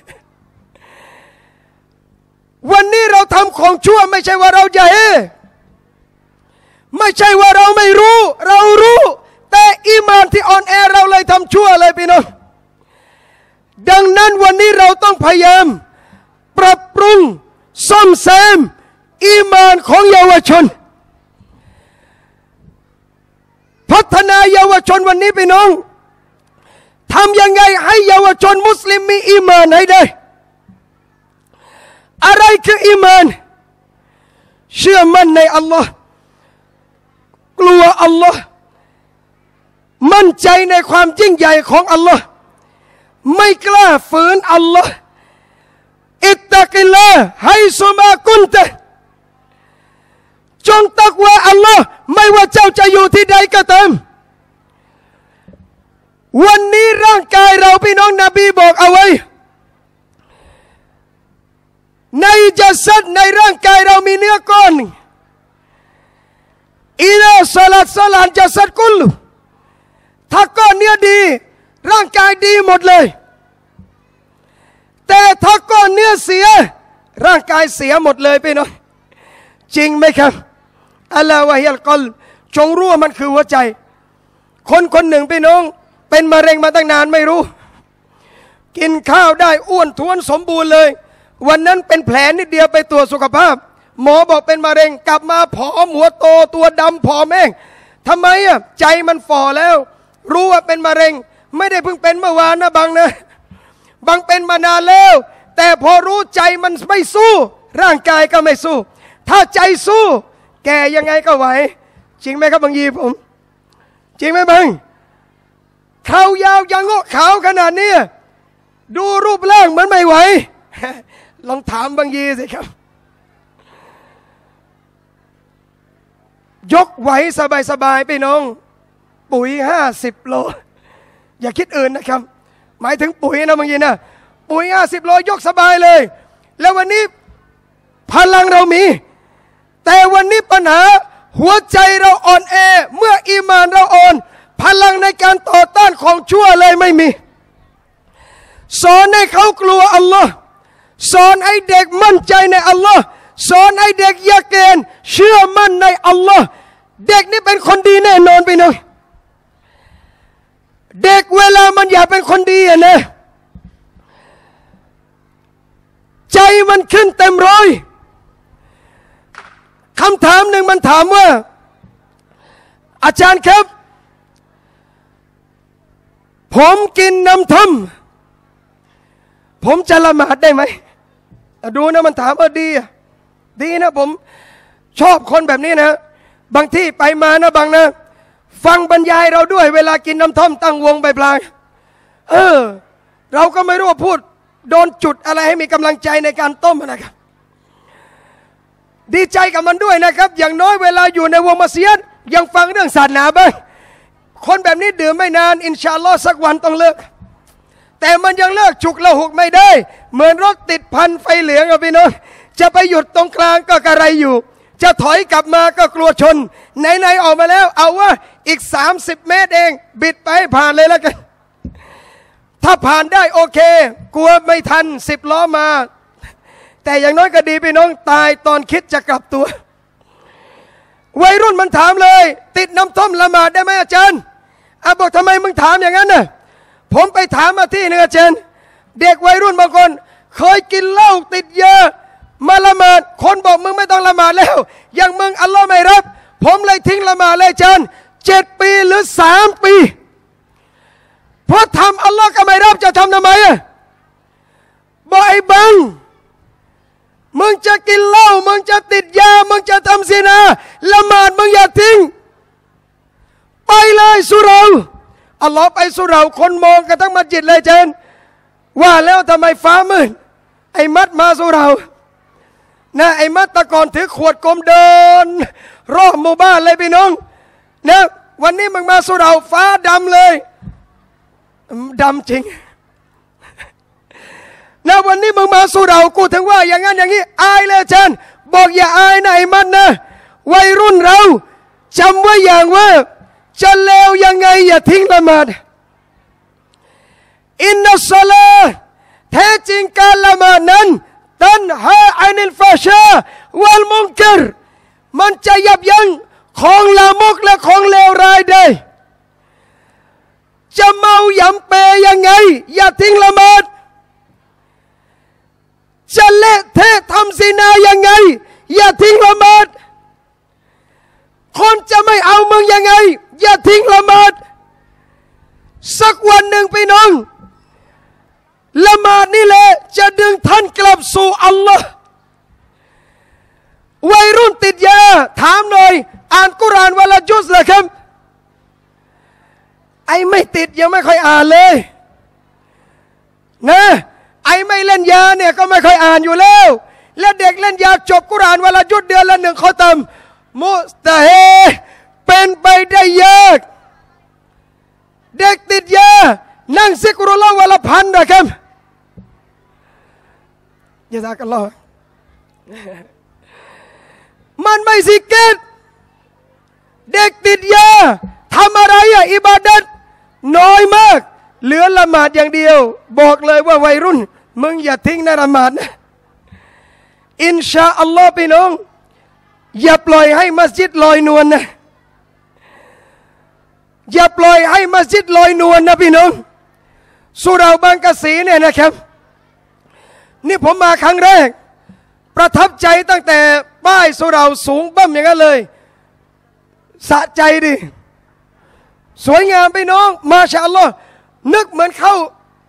วันนี้เราทำของชั่วไม่ใช่ว่าเราจะเฮไม่ใช่ว่าเราไม่รู้เรารู้แต่อีมานที่อ่อนแอเราเลยทำชั่วเลยพี่น้องดังนั้นวันนี้เราต้องพยายามปรับปรุงซ่อมแซมอีมานของเยาวชนพัฒนาเยาวชนวันนี้พี่น้องทำยังไงให้เยาวชนมุสลิมมีอีมานให้ได้อะไรคืออีมานเชื่อมั่นในอัลลอฮ์กลัวอัลลอฮ์มั่นใจในความยิ่งใหญ่ของอัลลอฮ์ไม่กล้าฝืนอัลลอฮ์อิตตักิลลาฮ์ไฮซุมากุนตะจงตักวาอัลลอฮ์ไม่ว่าเจ้าจะอยู่ที่ใดก็ตามวันนี้ร่างกายเราพี่น้องนบีบอกเอาไว้ในจัสดในร่างกายเรามีเนื้อก้อนอิลาสลัดสลานจัสดกุลถ้าก้อนเนื้อดีร่างกายดีหมดเลยแต่ถ้าก้อนเนื้อเสียร่างกายเสียหมดเลยพี่น้องจริงไหมครับอัลลอฮฺวะฮิยัลกอลจงรู้ว่ามันคือหัวใจคนคนหนึ่งพี่น้องเป็นมะเร็งมาตั้งนานไม่รู้กินข้าวได้อ้วนท้วนสมบูรณ์เลยวันนั้นเป็นแผลนิดเดียวไปตรวจสุขภาพหมอบอกเป็นมะเร็งกลับมาผอมหัวโตตัวดำผอมเองทำไมอ่ะใจมันฝ่อแล้วรู้ว่าเป็นมะเร็งไม่ได้เพิ่งเป็นเมื่อวานนะบังนะบังเป็นมานานแล้วแต่พอรู้ใจมันไม่สู้ร่างกายก็ไม่สู้ถ้าใจสู้แก่ยังไงก็ไหวจริงไหมครับบางยีผมจริงไหมบังเขายาวยังงอกขาวขนาดนี้ดูรูปร่างเหมือนไม่ไหวลองถามบางยีสิครับยกไหวสบายๆพี่น้องปุ๋ยห้าสิบโลอย่าคิดอื่นนะครับหมายถึงปุ๋ยนะบางยีนะปุ๋ยห้าสิบโลยกสบายเลยแล้ววันนี้พลังเรามีแต่วันนี้ปัญหาหัวใจเราอ่อนแอเมื่ออีมานเราอ่อนพลังในการต่อต้านของชั่วเลยไม่มีสอนให้เขากลัวอัลลอฮ์สอนให้เด็กมั่นใจในอัลลอฮ์สอนให้เด็กยะเกนเชื่อมั่นในอัลลอฮ์เด็กนี่เป็นคนดีแน่นอนไปหน่อยเด็กเวลามันอยากเป็นคนดีอะนะใจมันขึ้นเต็มร้อยคำถามหนึ่งมันถามว่าอาจารย์ครับผมกินน้ำท่อมผมจะละหมาดได้ไหมดูนะมันถามเออดีดีนะผมชอบคนแบบนี้นะบางที่ไปมานะบางนะฟังบรรยายเราด้วยเวลากินน้ำท่อมตั้งวงไปปลายเออเราก็ไม่รู้ว่าพูดโดนจุดอะไรให้มีกำลังใจในการต้มนะครับดีใจกับมันด้วยนะครับอย่างน้อยเวลาอยู่ในวงมัสยิดยังฟังเรื่องศาสนาบ้างคนแบบนี้ดื่มไม่นานอินชาอัลลอฮ์สักวันต้องเลิกแต่มันยังเลิกฉุกละหุกไม่ได้เหมือนรถติดพันไฟเหลืองอะพี่น้องจะไปหยุดตรงกลางก็กระไรอยู่จะถอยกลับมาก็กลัวชนไหนๆออกมาแล้วเอาว่าอีกสามสิบเมตรเองบิดไปให้ผ่านเลยแล้วกันถ้าผ่านได้โอเคกลัวไม่ทันสิบล้อมาแต่อย่างน้อยก็ดีพี่น้องตายตอนคิดจะกลับตัววัยรุ่นมันถามเลยติดน้ำท่อมละหมาดได้ไหมอาจารย์อาบอกทำไมมึงถามอย่างนั้นน่ะผมไปถามมาที่หนึ่งอาจารย์เด็กวัยรุ่นบางคนเคยกินเหล้าติดยามาละหมาดคนบอกมึงไม่ต้องละหมาดแล้วอย่างมึงอัลลอฮ์ไม่รับผมเลยทิ้งละหมาดเลยอาจารย์เจ็ดปีหรือสามปีเพราะทำอัลลอฮ์ก็ไม่รับจะทำทำไมอ่ะบอกไอ้บังมึงจะกินเหล้ามึงจะติดยามึงจะทำซินาละหมาดมึงอย่าทิ้งไปเลยสุเราอัลลอฮ์ไปสุเราคนมองกันทั้งมัสยิดเลยเจนว่าแล้วทำไมฟ้ามืดไอ้มัดมาสุเรานะไอ้มัดตะกอนถือขวดกลมเดินรอบหมู่บ้านเลยพี่น้องนะวันนี้มึงมาสุเราฟ้าดำเลยดำจริงนะวันนี้มึงมาสุเรากูถึงว่าอย่างนั้นอย่างนี้อายเลยเจนบอกอย่าอายนะไอ้มัดนะวัยรุ่นเราจำไว้อย่างว่าจะเลวยังไงอย่าทิ้งละหมาดอินนัสศอลาแท้จริงการละหมาดนั้นตันฮาอันิลฟาชาวัลมุนกัรมันจะยับยั้งของลามกและของเลวร้ายได้จะเมายำเปยยังไงอย่าทิ้งละหมาดจะเละเทะทำซินายังไงอย่าทิ้งละหมาดคนจะไม่เอามึงยังไงอย่าทิ้งละหมาดสักวันหนึ่งพี่น้องละหมาดนี่แหละจะดึงท่านกลับสู่อัลลอฮ์วัยรุ่นติดยาถามหน่อยอ่านกุรอานวันละจุซเหรอครับไอ้ไม่ติดยังไม่ค่อยอ่านเลยนะไอ้ไม่เล่นยาเนี่ยก็ไม่ค่อยอ่านอยู่แล้วและเด็กเล่นยาจบกุรอานวันละจุดเดือนละหนึ่งข้อตามมุสตาเฮเป็นไปได้ยากเด็กติดยานั่งซิกรุลลอฮ์วันละพันนะครับยะซากัลลอฮ์มันไม่สิเกตเด็กติดยาทำอะไรอะอิบาดัตน้อยมากเหลือละหมาดอย่างเดียวบอกเลยว่าวัยรุ่นมึงอย่าทิ้งนะละหมาดนะอินชาอัลลอฮ์พี่น้องอย่าปล่อยให้มัสยิดลอยนวลนะอย่าปล่อยให้มัสยิดลอยนวลนะพี่น้องสุเหร่าบางกะสีเนี่ยนะครับนี่ผมมาครั้งแรกประทับใจตั้งแต่ป้ายสุเหร่าสูงบั้มอย่างนั้นเลยสะใจดิสวยงามพี่น้องมาชาอัลลอฮ์นึกเหมือนเข้า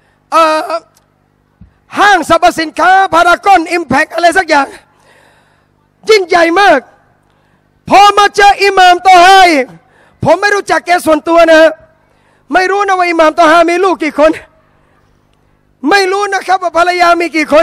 ห้างสรรพสินค้าพารากอนอิมแพคอะไรสักอย่างยิ่งใหญ่มากพอมาเจออิหม่ามตอฮาอีกผมไม่รู้จักแกส่วนตัวนะไม่รู้นะว่าอิหม่ามตอฮามีลูกกี่คนไม่รู้นะครับว่าภรรยามีกี่คน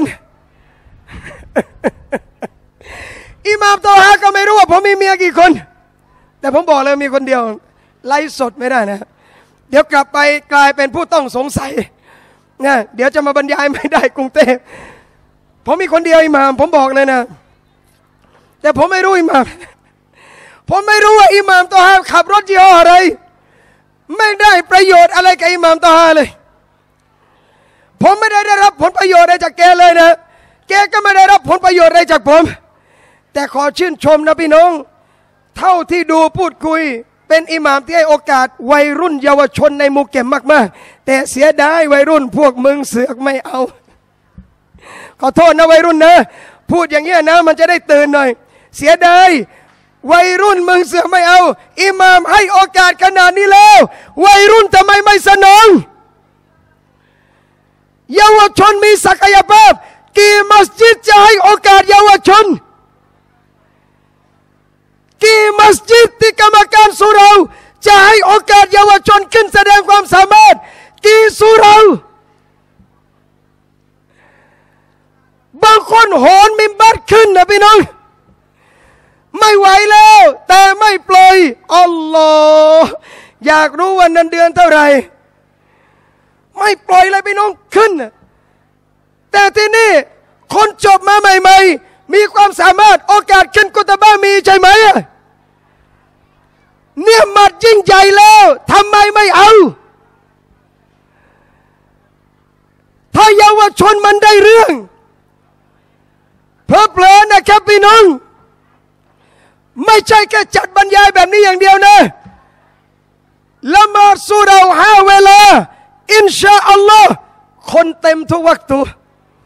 อิหม่ามตอฮาก็ไม่รู้ว่าผมมีเมียกี่คนแต่ผมบอกเลยมีคนเดียวไลฟ์สดไม่ได้นะเดี๋ยวกลับไปกลายเป็นผู้ต้องสงสัยนะเดี๋ยวจะมาบรรยายไม่ได้กรุงเทพผมมีคนเดียวอิหม่ามผมบอกเลยนะแต่ผมไม่รู้อิหม่ามผมไม่รู้ว่าอิหม่ามตอฮาขับรถยี่ห้ออะไรไม่ได้ประโยชน์อะไรกับอิหม่ามตอฮาเลยผมไม่ได้ได้รับผลประโยชน์อะไรจากแกเลยนะแกก็ไม่ได้รับผลประโยชน์อะไรจากผมแต่ขอชื่นชมนะพี่น้องเท่าที่ดูพูดคุยเป็นอิหม่ามที่ให้โอกาสวัยรุ่นเยาวชนในหมู่เก็บมากๆแต่เสียดายวัยรุ่นพวกมึงเสือกไม่เอาขอโทษนะวัยรุ่นนะพูดอย่างเงี้ยนะมันจะได้ตื่นหน่อยเสียดายวัยรุ่นมึงเสือกไม่เอาอิหม่ามให้โอกาสขนาดนี้แล้ววัยรุ่นทำไมไม่สนองเยาวชนมีศักยภาพกี่มัสยิดจะให้โอกาสเยาวชนกี่มัสยิดที่กรรมการสุเหร่าจะให้โอกาสเยาวชนขึ้นแสดงความสามารถกี่สุเหร่าบางคนโหนมิมบัตขึ้นนะพี่น้องไม่ไหวแล้วแต่ไม่ปล่อยอัลลอฮ์อยากรู้วันนั้นเดือนเท่าไหร่ไม่ปล่อยเลยพี่น้องขึ้นแต่ที่นี่คนจบมาใหม่ๆมีความสามารถโอกาสขึ้นกุตบะมีใช่ไหมเนี่ยมัดยิ่งใหญ่แล้วทำไมไม่เอาถ้าเยาวชนมันได้เรื่องเพลิดเพลินนะครับพี่น้องไม่ใช่แค่จัดบรรยายแบบนี้อย่างเดียวนะละหมาดสุเราห้าเวลาอินชาอัลลอฮ์คนเต็มทุกวักตุ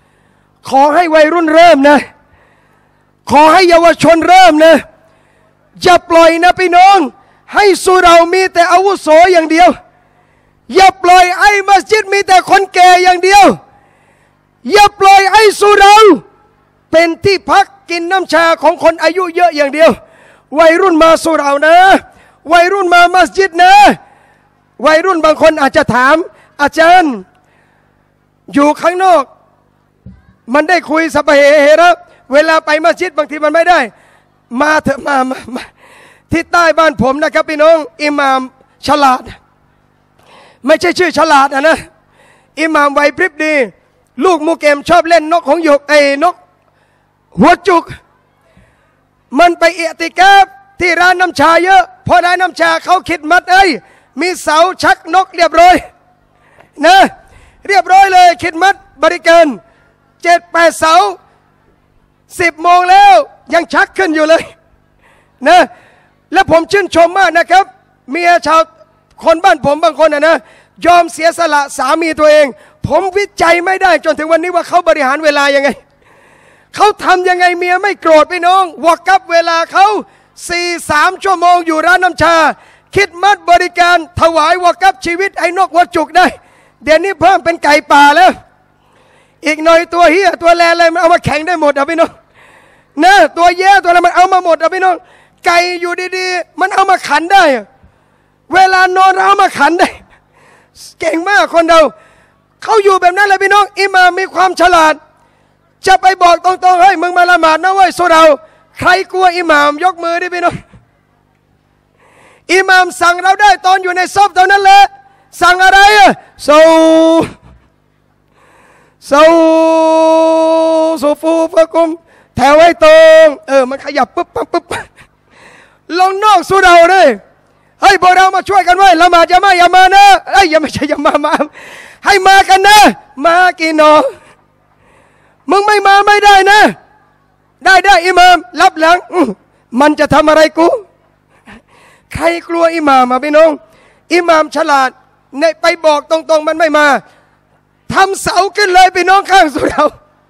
ขอให้วัยรุ่นเริ่มนะขอให้เยาวชนเริ่มนะอย่าปล่อยนะพี่น้องให้สุเรามีแต่อาวุโสอย่างเดียวอย่าปล่อยไอ้มัสยิดมีแต่คนแก่อย่างเดียวอย่าปล่อยไอ้สุเราเป็นที่พักกินน้ำชาของคนอายุเยอะอย่างเดียววัยรุ่นมาสุเรานะวัยรุ่นมามัสยิดนะวัยรุ่นบางคนอาจจะถามอาจารย์อยู่ข้างนอกมันได้คุยสบายเฮระเวลาไปมัสยิดบางทีมันไม่ได้มาเถอะมามามาที่ใต้บ้านผมนะครับพี่น้องอิหม่ามฉลาดไม่ใช่ชื่อฉลาดนะนะอิหม่ามไหวพริบดีลูกมูเกมชอบเล่นนกของหยกไอ้นกหัวจุกมันไปเอติกาฟที่ร้านน้ำชาเยอะพอร้านน้ำชาเขาคิดมัดเอ้ยมีเสาชักนกเรียบร้อยนะเรียบร้อยเลยคิดมัดบริการเจ็ดแปดเสาสิบโมงแล้วยังชักขึ้นอยู่เลยนะและผมชื่นชมมากนะครับเมียชาวคนบ้านผมบางคนนะนะยอมเสียสละสามีตัวเองผมวิจัยไม่ได้จนถึงวันนี้ว่าเขาบริหารเวลายังไงเขาทำยังไงเมียไม่โกรธพี่น้องวอกกับเวลาเขาสี่สามชั่วโมงอยู่ร้านน้ำชาคิดมัดบริการถวายวอกกับชีวิตไอ้นกหัวจุกได้เดี๋ยวนี้เพิ่มเป็นไก่ป่าแล้วอีกหน่อยตัวเฮียตัวแลอะไรมันเอามาแข่งได้หมดอ่ะพี่น้องนะตัวแย่ตัวอะไรมันเอามาหมดอ่ะพี่น้องไก่อยู่ดีๆมันเอามาขันได้เวลานอนเอามาขันได้เก่งมากคนเราเขาอยู่แบบนั้นเลยพี่น้องอิหม่ามมีความฉลาดจะไปบอกตรงๆเฮ้ยมึงมาละหมาดนะเว้ยสุเราใครกลัวอิหม่ามยกมือดิพี่น้องอิหม่ามสั่งเราได้ตอนอยู่ในซอฟเท่านั้นแหละสั่งอะไรอะโซโซโซฟูฟะกุมแถวไว้ตรงเออมันขยับปุ๊บปั๊บปุ๊บลงนอกสุเราเลยเฮ้ยพวกเรามาช่วยกันไว้ละหมาดจะมาอย่ามานะเอ้ยอย่าไม่ใช่อย่ามามาให้มากันนะมากี่นอมึงไม่มาไม่ได้นะได้ได้อิหม่ามรับหลังมันจะทำอะไรกูใครกลัวอิหม่ามมาพี่น้องอิหม่ามฉลาดในไปบอกตรงๆมันไม่มาทำเสาขึ้นเลยพี่น้องข้างสุเรา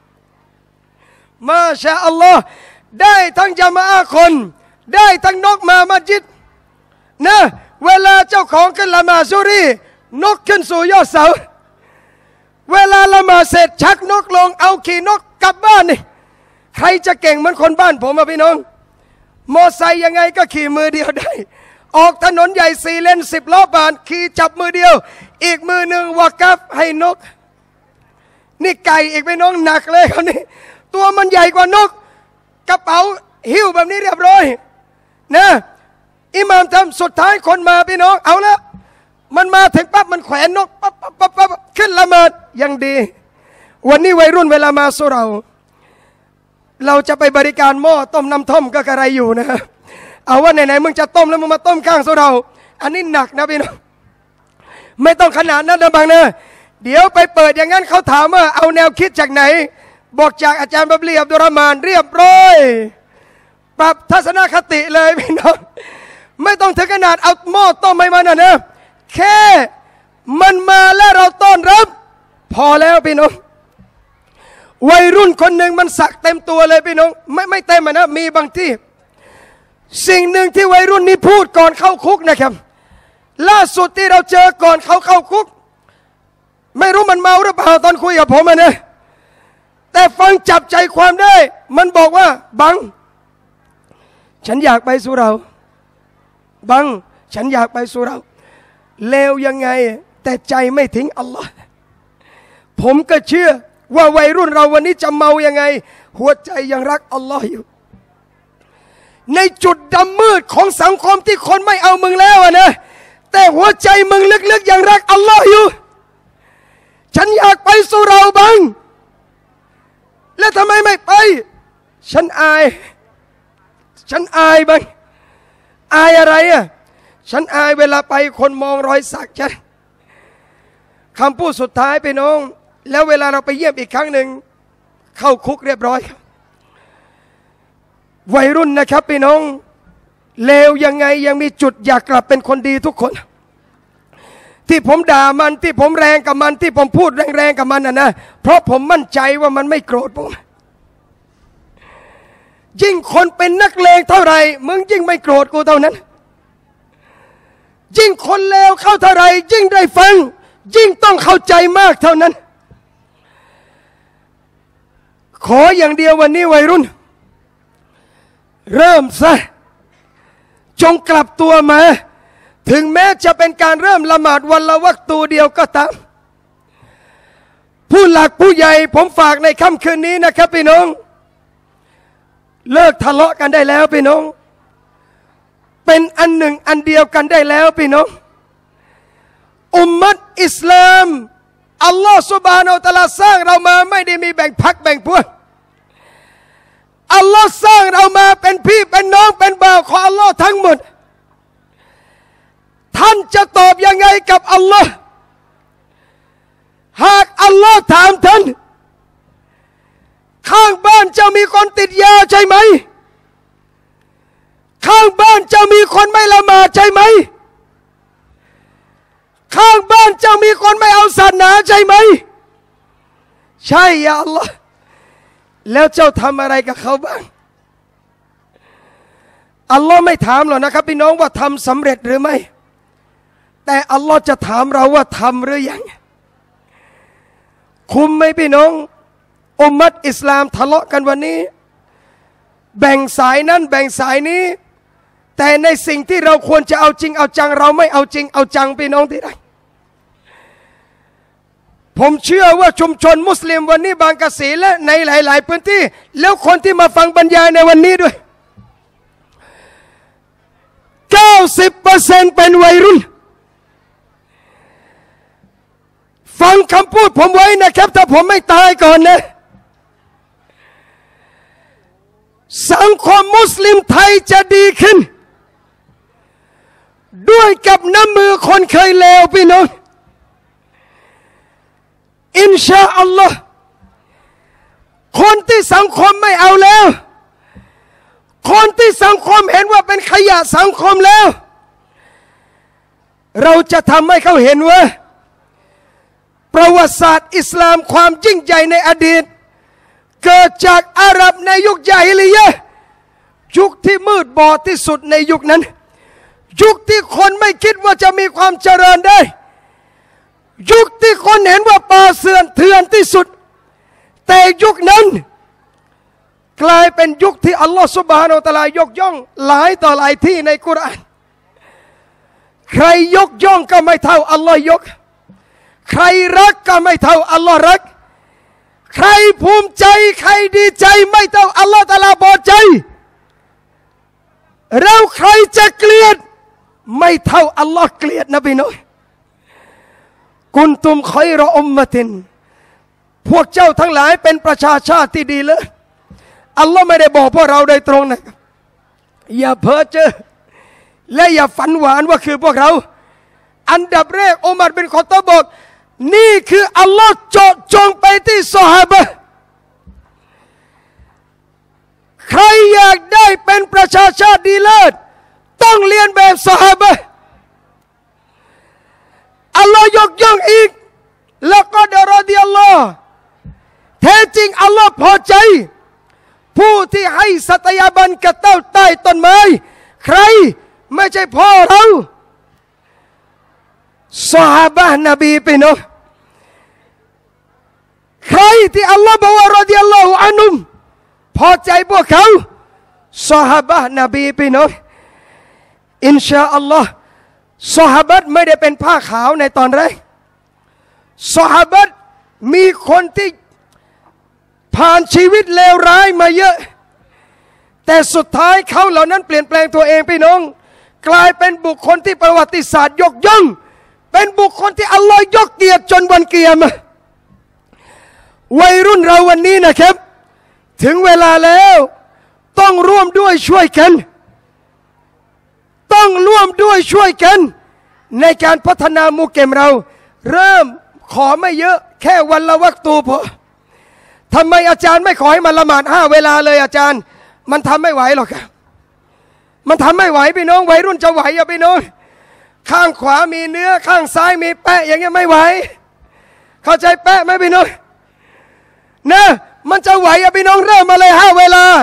มาชาอัลลอฮ์ได้ทั้งญะมาอะห์คนได้ทั้งนกมามัสยิดนะเวลาเจ้าของขึ้นละหมาดซุรีนกขึ้นสู่ยอดเสาเวลาละหมาดเสร็จชักนกลงเอาขี่นกกลับบ้านนี่ใครจะเก่งเหมือนคนบ้านผมอะพี่น้องมอไซค์ยังไงก็ขี่มือเดียวได้ออกถนนใหญ่สี่เลนสิบล้อบานขี่จับมือเดียวอีกมือหนึ่งวากัฟให้นกนี่ไก่อีกพี่น้องหนักเลยเขานี่ตัวมันใหญ่กว่านกกระเป๋าหิ้วแบบนี้เรียบร้อยนะอิหม่ามทำสุดท้ายคนมาพี่น้องเอาละมันมาถึงปั๊บมันแขวนนกปั๊บปั๊บปั๊บปั๊บขึ้นละหมาดยังดีวันนี้วัยรุ่นเวลามาสุเราเราจะไปบริการหม้อต้มน้ำท่อมก็กระไรอยู่นะเอาว่าไหนๆมึงจะต้มแล้วมึงมาต้มข้างสุเราอันนี้หนักนะพี่น้องไม่ต้องขนาดนั้นนะบางนะเดี๋ยวไปเปิดอย่างนั้นเขาถามว่าเอาแนวคิดจากไหนบอกจากอาจารย์บับลีอับดุลรามานเรียบร้อยปรับทัศนคติเลยพี่น้องไม่ต้องถึงขนาดเอาหม้อต้มไม่มานะนะแค่มันมาแล้วเราต้อนรับพอแล้วพี่น้องวัยรุ่นคนหนึ่งมันสักเต็มตัวเลยพี่น้องไม่ไม่เต็มนะมีบางที่สิ่งหนึ่งที่วัยรุ่นนี้พูดก่อนเข้าคุกนะครับล่าสุดที่เราเจอก่อนเขาเข้าคุกไม่รู้มันเมาหรือเปล่าตอนคุยกับผมนะแต่ฟังจับใจความได้มันบอกว่าบังฉันอยากไปสุเราบังฉันอยากไปสุเราเลวยังไงแต่ใจไม่ทิ้งอัลลอฮ์ผมก็เชื่อว่าวัยรุ่นเราวันนี้จะเมายังไงหัวใจยังรักอัลลอฮ์อยู่ในจุดดำมืดของสังคมที่คนไม่เอามึงแล้วนะแต่หัวใจมึงลึกๆยังรักอัลลอฮ์อยู่ฉันอยากไปสุเราบังแล้วทำไมไม่ไปฉันอายฉันอายบังอายอะไรอ่ะฉันอายเวลาไปคนมองรอยสักฉันคำพูดสุดท้ายไปน้องแล้วเวลาเราไปเยี่ยมอีกครั้งหนึ่งเข้าคุกเรียบร้อยครับวัยรุ่นนะครับพี่น้องเลวยังไงยังมีจุดอยากกลับเป็นคนดีทุกคนที่ผมด่ามันที่ผมแรงกับมันที่ผมพูดแรงๆกับมันนะนะเพราะผมมั่นใจว่ามันไม่โกรธผมยิ่งคนเป็นนักเลงเท่าไหร่มึงยิ่งไม่โกรธกูเท่านั้นยิ่งคนเลวเข้าเท่าไหร่ยิ่งได้ฟังยิ่งต้องเข้าใจมากเท่านั้นขออย่างเดียววันนี้วัยรุ่นเริ่มซะจงกลับตัวมาถึงแม้จะเป็นการเริ่มละหมาดวันละวรรคตัวเดียวก็ตามผู้หลักผู้ใหญ่ผมฝากในค่ำคืนนี้นะครับพี่น้องเลิกทะเลาะกันได้แล้วพี่น้องเป็นอันหนึ่งอันเดียวกันได้แล้วพี่น้องอุมมัตอิสลามอัลลอฮฺซุบฮานะฮูวะตะอาลาสร้างเรามาไม่ได้มีแบ่งพรรคแบ่งพวกอัลลอฮฺสร้างเรามาเป็นพี่เป็นน้องเป็นบ่าวของอัลลอฮฺทั้งหมดท่านจะตอบยังไงกับอัลลอฮ์หากอัลลอฮ์ถามท่านข้างบ้านเจ้ามีคนติดยาใช่ไหมข้างบ้านเจ้ามีคนไม่ละหมาดใช่ไหมข้างบ้านเจ้ามีคนไม่เอาศาสนาใช่ไหมใช่ยาอัลลอฮ์แล้วเจ้าทำอะไรกับเขาบ้างอัลลอฮ์ไม่ถามหรอกนะครับพี่น้องว่าทำสำเร็จหรือไม่แต่อัลลอฮ์จะถามเราว่าทำหรือยังคุ้มไหมพี่น้องอุมมัตอิสลามทะเลาะกันวันนี้แบ่งสายนั้นแบ่งสายนี้แต่ในสิ่งที่เราควรจะเอาจริงเอาจังเราไม่เอาจริงเอาจังพี่น้องที่ไหนผมเชื่อว่าชุมชนมุสลิมวันนี้บางกะสีและในหลายๆพื้นที่แล้วคนที่มาฟังบรรยายในวันนี้ด้วย เก้าสิบเปอร์เซ็นต์ เป็นวัยรุ่นฟังคำพูดผมไว้นะครับถ้าผมไม่ตายก่อนนะสังคมมุสลิมไทยจะดีขึ้นด้วยกับน้ำมือคนเคยเลวพี่น้องอินชาอัลลอฮ์คนที่สังคมไม่เอาแล้วคนที่สังคมเห็นว่าเป็นขยะสังคมแล้วเราจะทำให้เขาเห็นว่าประวัติศาสตร์อิสลามความยิ่งใหญ่ในอดีตเกิดจากอาหรับในยุคญาฮิลิยะห์ยุคที่มืดบอดที่สุดในยุคนั้นยุคที่คนไม่คิดว่าจะมีความเจริญได้ยุคที่คนเห็นว่าป่าเสื่อนเถื่อนที่สุดแต่ยุคนั้นกลายเป็นยุคที่อัลลอฮฺซุบฮานะฮูวะตะอาลายกย่องหลายต่อหลายที่ในกุรอานใครยกย่องก็ไม่เท่าอัลลอฮ์ยกใครรักก็ไม่เท่าอัลลอฮ์รักใครภูมิใจใครดีใจไม่เท่าอัลลอฮ์ตะอาลาพอใจแล้วใครจะเกลียดไม่เท่าอัลลอฮ์เกลียดนะพี่น้องกุนตุมค็อยรออุมมะตินพวกเจ้าทั้งหลายเป็นประชาชาติที่ดีเลยอัลลอฮ์ไม่ได้บอกพวกเราโดยตรงนะครับอย่าเพ้อเจ้อและอย่าฝันหวานว่าคือพวกเราอันดับแรกอุมัรบินคอฏฏอบบอกนี่คืออัลลอฮ์เจาะจงไปที่ซอฮาบะห์ใครอยากได้เป็นประชาชาติดีเลิศต้องเรียนแบบซอฮาบะห์อัลลอฮ์ยกย่องอีกแล้วก็เดรอดิยัลลอฮ์แท้จริงอัลลอฮ์พอใจผู้ที่ให้สัตยาบันกับเต้าใต้ต้นไม้ใครไม่ใช่พ่อเราซอฮาบะห์นบีไปเนาะใครที่อัลลอฮ์บอกว่ารอฎิยัลลอฮุอันฮุมพอใจพวกเขาซอฮาบะห์นบีไปเนาะอินชาอัลลอฮ์ซอฮาบะห์ไม่ได้เป็นผ้าขาวในตอนแรกซอฮาบะห์มีคนที่ผ่านชีวิตเลวร้ายมาเยอะแต่สุดท้ายเขาเหล่านั้นเปลี่ยนแปลงตัวเองพี่น้องกลายเป็นบุคคลที่ประวัติศาสตร์ยกย่องเป็นบุคคลที่อัลลอฮ์ยกเกียรติจนวันเกียรติวัยรุ่นเราวันนี้นะครับถึงเวลาแล้วต้องร่วมด้วยช่วยกันต้องร่วมด้วยช่วยกันในการพัฒนามุกเกมเราเริ่มขอไม่เยอะแค่วันละวักตูพอทำไมอาจารย์ไม่ขอให้มันละหมาดห้าเวลาเลยอาจารย์มันทำไม่ไหวหรอกครับมันทำไม่ไหวพี่น้องวัยรุ่นจะไหวอย่าพี่น้องข้างขวามีเนื้อข้างซ้ายมีแปะอย่างเงี้ยไม่ไหวเข้าใจแปะไหมพี่น้องนะมันจะไหวอย่าพี่น้องเริ่มมาเลยห้าเวลา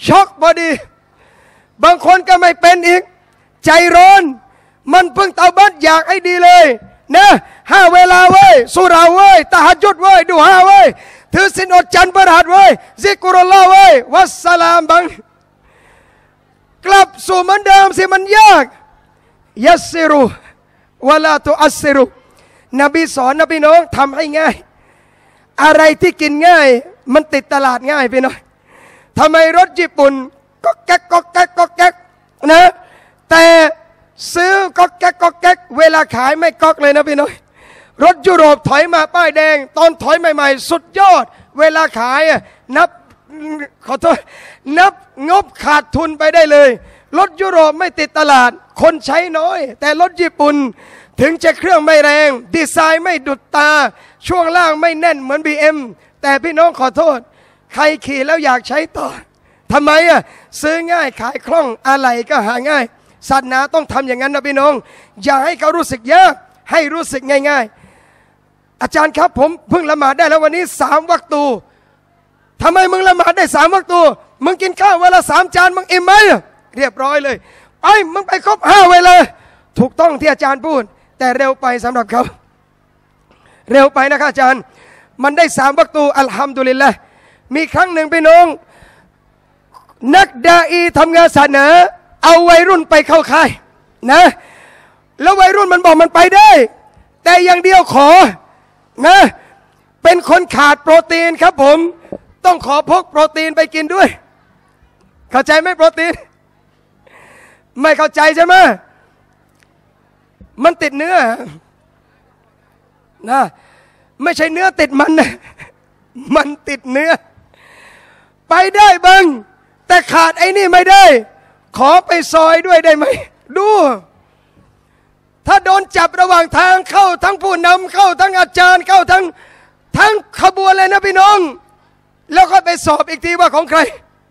ช็อกพอดีบางคนก็ไม่เป็นอีกใจร้อนมันเพิ่งเตาบัตอยากให้ดีเลยนะห้าเวลาเว้ยสุราเว้ยตะฮัจญุดเว้ยดูฮาเว้ยถือศีลอดจันทร์ประหัตเว้ยซิกรุลลอฮ์เว้ยวัสสลามบังกลับสู่เหมือนเดิมสิมันยากยัสซิรุวะลาตุอัสซิรุนบีสอนนะพี่น้องทำให้ง่ายอะไรที่กินง่ายมันติดตลาดง่ายพี่น้องทำไมรถญี่ปุ่นก็แก๊กก็แก๊กก็แก๊กนะแต่ซื้อก็แก๊กก็แก๊กเวลาขายไม่ก๊อกเลยนะพี่น้องรถยุโรปถอยมาป้ายแดงตอนถอยใหม่ๆสุดยอดเวลาขายนับขอโทษนับงบขาดทุนไปได้เลยรถยุโรปไม่ติดตลาดคนใช้น้อยแต่รถญี่ปุ่นถึงจะเครื่องไม่แรงดีไซน์ไม่ดุดตาช่วงล่างไม่แน่นเหมือน บี เอ็ม แต่พี่น้องขอโทษใครขี่แล้วอยากใช้ต่อทำไมอ่ะซื้อง่ายขายคล่องอะไรก็หาง่ายศาสนาต้องทำอย่างนั้นนะพี่น้องอย่าให้เขารู้สึกยากให้รู้สึกง่ายๆอาจารย์ครับผมเพิ่งละหมาดได้แล้ววันนี้สามวักตูทำไมมึงละหมาดได้สามวักตูมึงกินข้าววันละสามจานมึงอิ่มไหมเรียบร้อยเลยไอ้มึงไปครบห้าเวลาถูกต้องที่อาจารย์พูดแต่เร็วไปสำหรับเขาเร็วไปนะครับอาจารย์มันได้สามวักตูอัลฮัมดุลิลละห์มีครั้งหนึ่งพี่น้องนักดาอีทำงานศาสนาเอาวัยรุ่นไปเข้าค่ายนะแล้ววัยรุ่นมันบอกมันไปได้แต่อย่างเดียวขอนะเป็นคนขาดโปรตีนครับผมต้องขอพกโปรตีนไปกินด้วยเข้าใจไหมโปรตีนไม่เข้าใจใช่ไหมมันติดเนื้อนะไม่ใช่เนื้อติดมันนะมันติดเนื้อไปได้บ้างแต่ขาดไอ้นี่ไม่ได้ขอไปซอยด้วยได้ไหมดูถ้าโดนจับระหว่างทางเข้าทั้งผู้นำเข้าทั้งอาจารย์เข้าทั้งทั้งขบวนเลยนะพี่น้องแล้วก็ไปสอบอีกทีว่าของใคร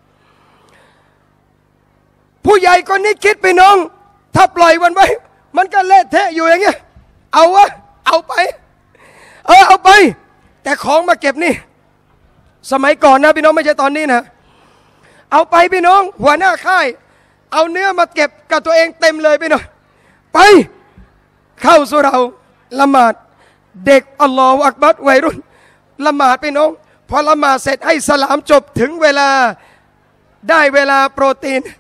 ผู้ใหญ่คนนี้คิดพี่น้องถ้าปล่อยมันไว้มันก็เละเทะอยู่อย่างเงี้ยเอาวะเอาไปเออเอาไปแต่ของมาเก็บนี่สมัยก่อนนะพี่น้องไม่ใช่ตอนนี้นะเอาไปพี่น้องหัวหน้าค่ายเอาเนื้อมาเก็บกับตัวเองเต็มเลยพี่น้องไปเข้าสู่เราละหมาดเด็กอัลลอฮฺอักบัรวัยรุ่นละหมาดพี่น้องพอละหมาดเสร็จให้สลามจบถึงเวลาได้เวลาโปรตีน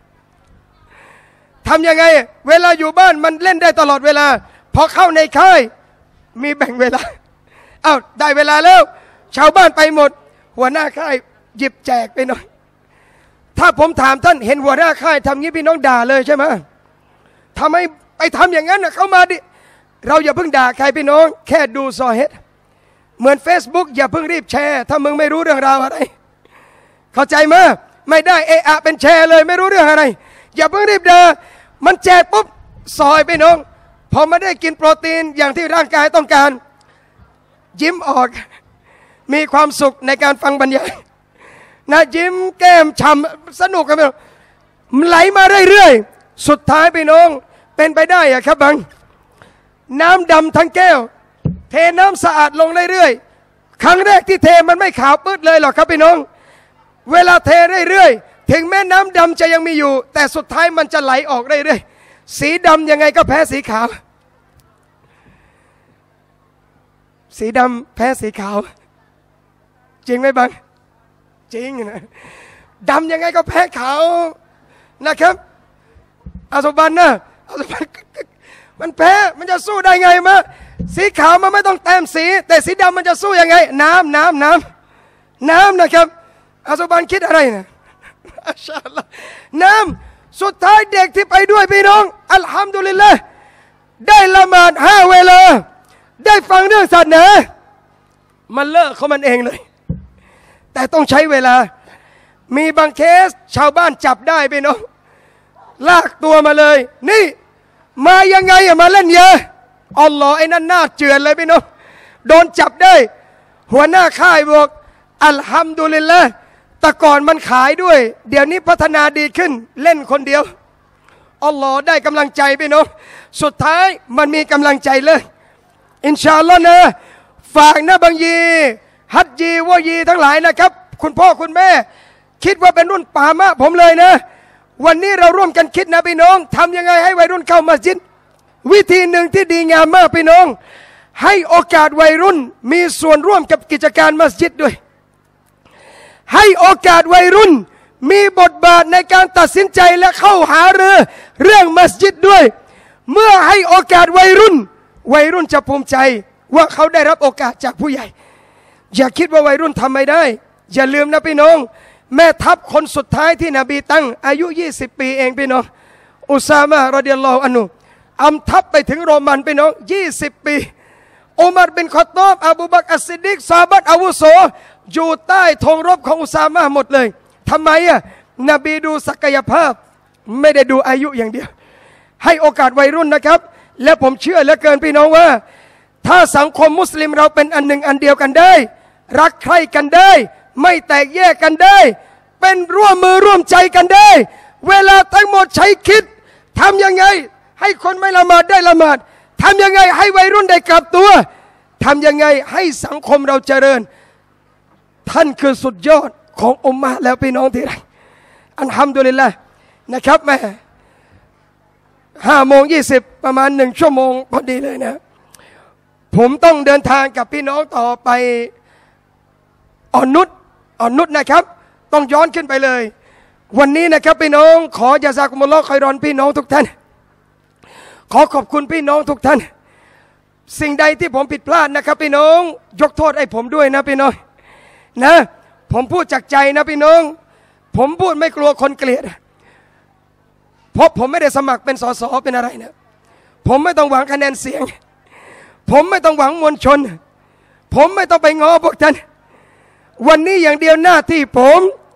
ทำยังไงเวลาอยู่บ้านมันเล่นได้ตลอดเวลาพอเข้าในค่ายมีแบ่งเวลาอ้าวได้เวลาแล้วชาวบ้านไปหมดหัวหน้าค่ายหยิบแจกไปหน่อยถ้าผมถามท่านเห็นหัวหน้าค่ายทำงี้พี่น้องด่าเลยใช่ไหมทำไมไปทำอย่างนั้นนะเขามาดิเราอย่าเพิ่งด่าใครพี่น้องแค่ดูซอเฮดเหมือน Facebook อย่าเพิ่งรีบแชร์ถ้ามึงไม่รู้เรื่องราวอะไรเข้าใจไหมไม่ได้เอะอะเป็นแชร์เลยไม่รู้เรื่องอะไรอย่าเพิ่งรีบด่ามันแจกปุ๊บซอยพี่น้องพอไม่ได้กินโปรตีนอย่างที่ร่างกายต้องการยิ้มออกมีความสุขในการฟังบรรยายนะยิ้มแก้มฉ่ำสนุกกันไปมันไหลมาเรื่อยๆสุดท้ายพี่น้องเป็นไปได้อะครับบังน้ำดำทั้งแก้วเทน้ำสะอาดลงเรื่อยๆครั้งแรกที่เทมันไม่ขาวปื้ดเลยหรอกครับพี่น้องเวลาเทเรื่อยๆถึงแม้น้ำดำจะยังมีอยู่แต่สุดท้ายมันจะไหลออกเรื่อยๆสีดำยังไงก็แพ้สีขาวสีดำแพ้สีขาวจริงไหมบังจริงนะดำยังไงก็แพ้ขาวนะครับอาสุบันนะอาสุบันมันแพ้มันจะสู้ได้ไงมะสีขาวมันไม่ต้องแต้มสีแต่สีดำมันจะสู้ยังไงน้ำน้ำน้ำน้ำนะครับอาสุบันคิดอะไรนะอัชาลน้ำสุดท้ายเด็กที่ไปด้วยพี่น้องอัลฮัมดุลิลละห์ได้ละหมาดห้าเวลาได้ฟังเรื่องศาสนามันเลิกเขามันเองเลยแต่ต้องใช้เวลามีบางเคสชาวบ้านจับได้พี่น้องลากตัวมาเลยนี่มายังไงอะมาเล่นเยอะอัลลอฮ์ไอ้นั่นหน้าเจือนเลยพี่น้องโดนจับได้หัวหน้าค่ายบอกอัลฮัมดุลิลละห์แต่ก่อนมันขายด้วยเดี๋ยวนี้พัฒนาดีขึ้นเล่นคนเดียวอัลลอฮ์ได้กำลังใจพี่น้องสุดท้ายมันมีกำลังใจเลยอินชาอัลลอฮ์นะฝากนะบางยีฮัจญีวะยีทั้งหลายนะครับคุณพ่อคุณแม่คิดว่าเป็นรุ่นป่ามะผมเลยนะวันนี้เราร่วมกันคิดนะพี่น้องทำยังไงให้วัยรุ่นเข้ามัสยิดวิธีหนึ่งที่ดีงามมากพี่น้องให้โอกาสวัยรุ่นมีส่วนร่วมกับกิจการมัสยิดด้วยให้โอกาสวัยรุ่นมีบทบาทในการตัดสินใจและเข้าหารือเรื่องมัสยิดด้วยเมื่อให้โอกาสวัยรุ่นวัยรุ่นจะภูมิใจว่าเขาได้รับโอกาสจากผู้ใหญ่อย่าคิดว่าวัยรุ่นทำไม่ได้อย่าลืมนะพี่น้องแม่ทัพคนสุดท้ายที่นบีตั้งอายุยี่สิบปีเองพี่น้องอุซามะฮ์รอฎิยัลลอฮุอันฮุอำทัพไปถึงโรมันพี่น้องยี่สิบปีอุมัรบินคอฏฏอบอบูบักรอัสซิดดีกซอฮาบะห์อาวุโสอยู่ใต้ธงรบของอุซามะฮ์หมดเลยทำไมอ่ะนบีดูศักยภาพไม่ได้ดูอายุอย่างเดียวให้โอกาสวัยรุ่นนะครับและผมเชื่อเหลือเกินพี่น้องว่าถ้าสังคมมุสลิมเราเป็นอันหนึ่งอันเดียวกันได้รักใคร่กันได้ไม่แตกแยกกันได้เป็นร่วมมือร่วมใจกันได้เวลาทั้งหมดใช้คิดทำยังไงให้คนไม่ละหมาดได้ละหมาดทำยังไงให้วัยรุ่นได้กลับตัวทำยังไงให้สังคมเราเจริญท่านคือสุดยอดของอุมมะห์แล้วพี่น้องที่รักอัลฮัมดุลิลละห์นะครับแม่ห้าโมงยี่สิบประมาณหนึ่งชั่วโมงพอดีเลยนะผมต้องเดินทางกับพี่น้องต่อไปอ่อนนุชอ่อนนุชนะครับต้องย้อนขึ้นไปเลยวันนี้นะครับพี่น้องขอญะซากุมุลลอฮ์ค็อยรอนพี่น้องทุกท่านขอขอบคุณพี่น้องทุกท่านสิ่งใดที่ผมผิดพลาดนะครับพี่น้องยกโทษให้ผมด้วยนะพี่น้องนะผมพูดจากใจนะพี่น้องผมพูดไม่กลัวคนเกลียดเพราะผมไม่ได้สมัครเป็นสสเป็นอะไรนะผมไม่ต้องหวังคะแนนเสียงผมไม่ต้องหวังมวลชนผมไม่ต้องไปง้อพวกท่านวันนี้อย่างเดียวหน้าที่ผม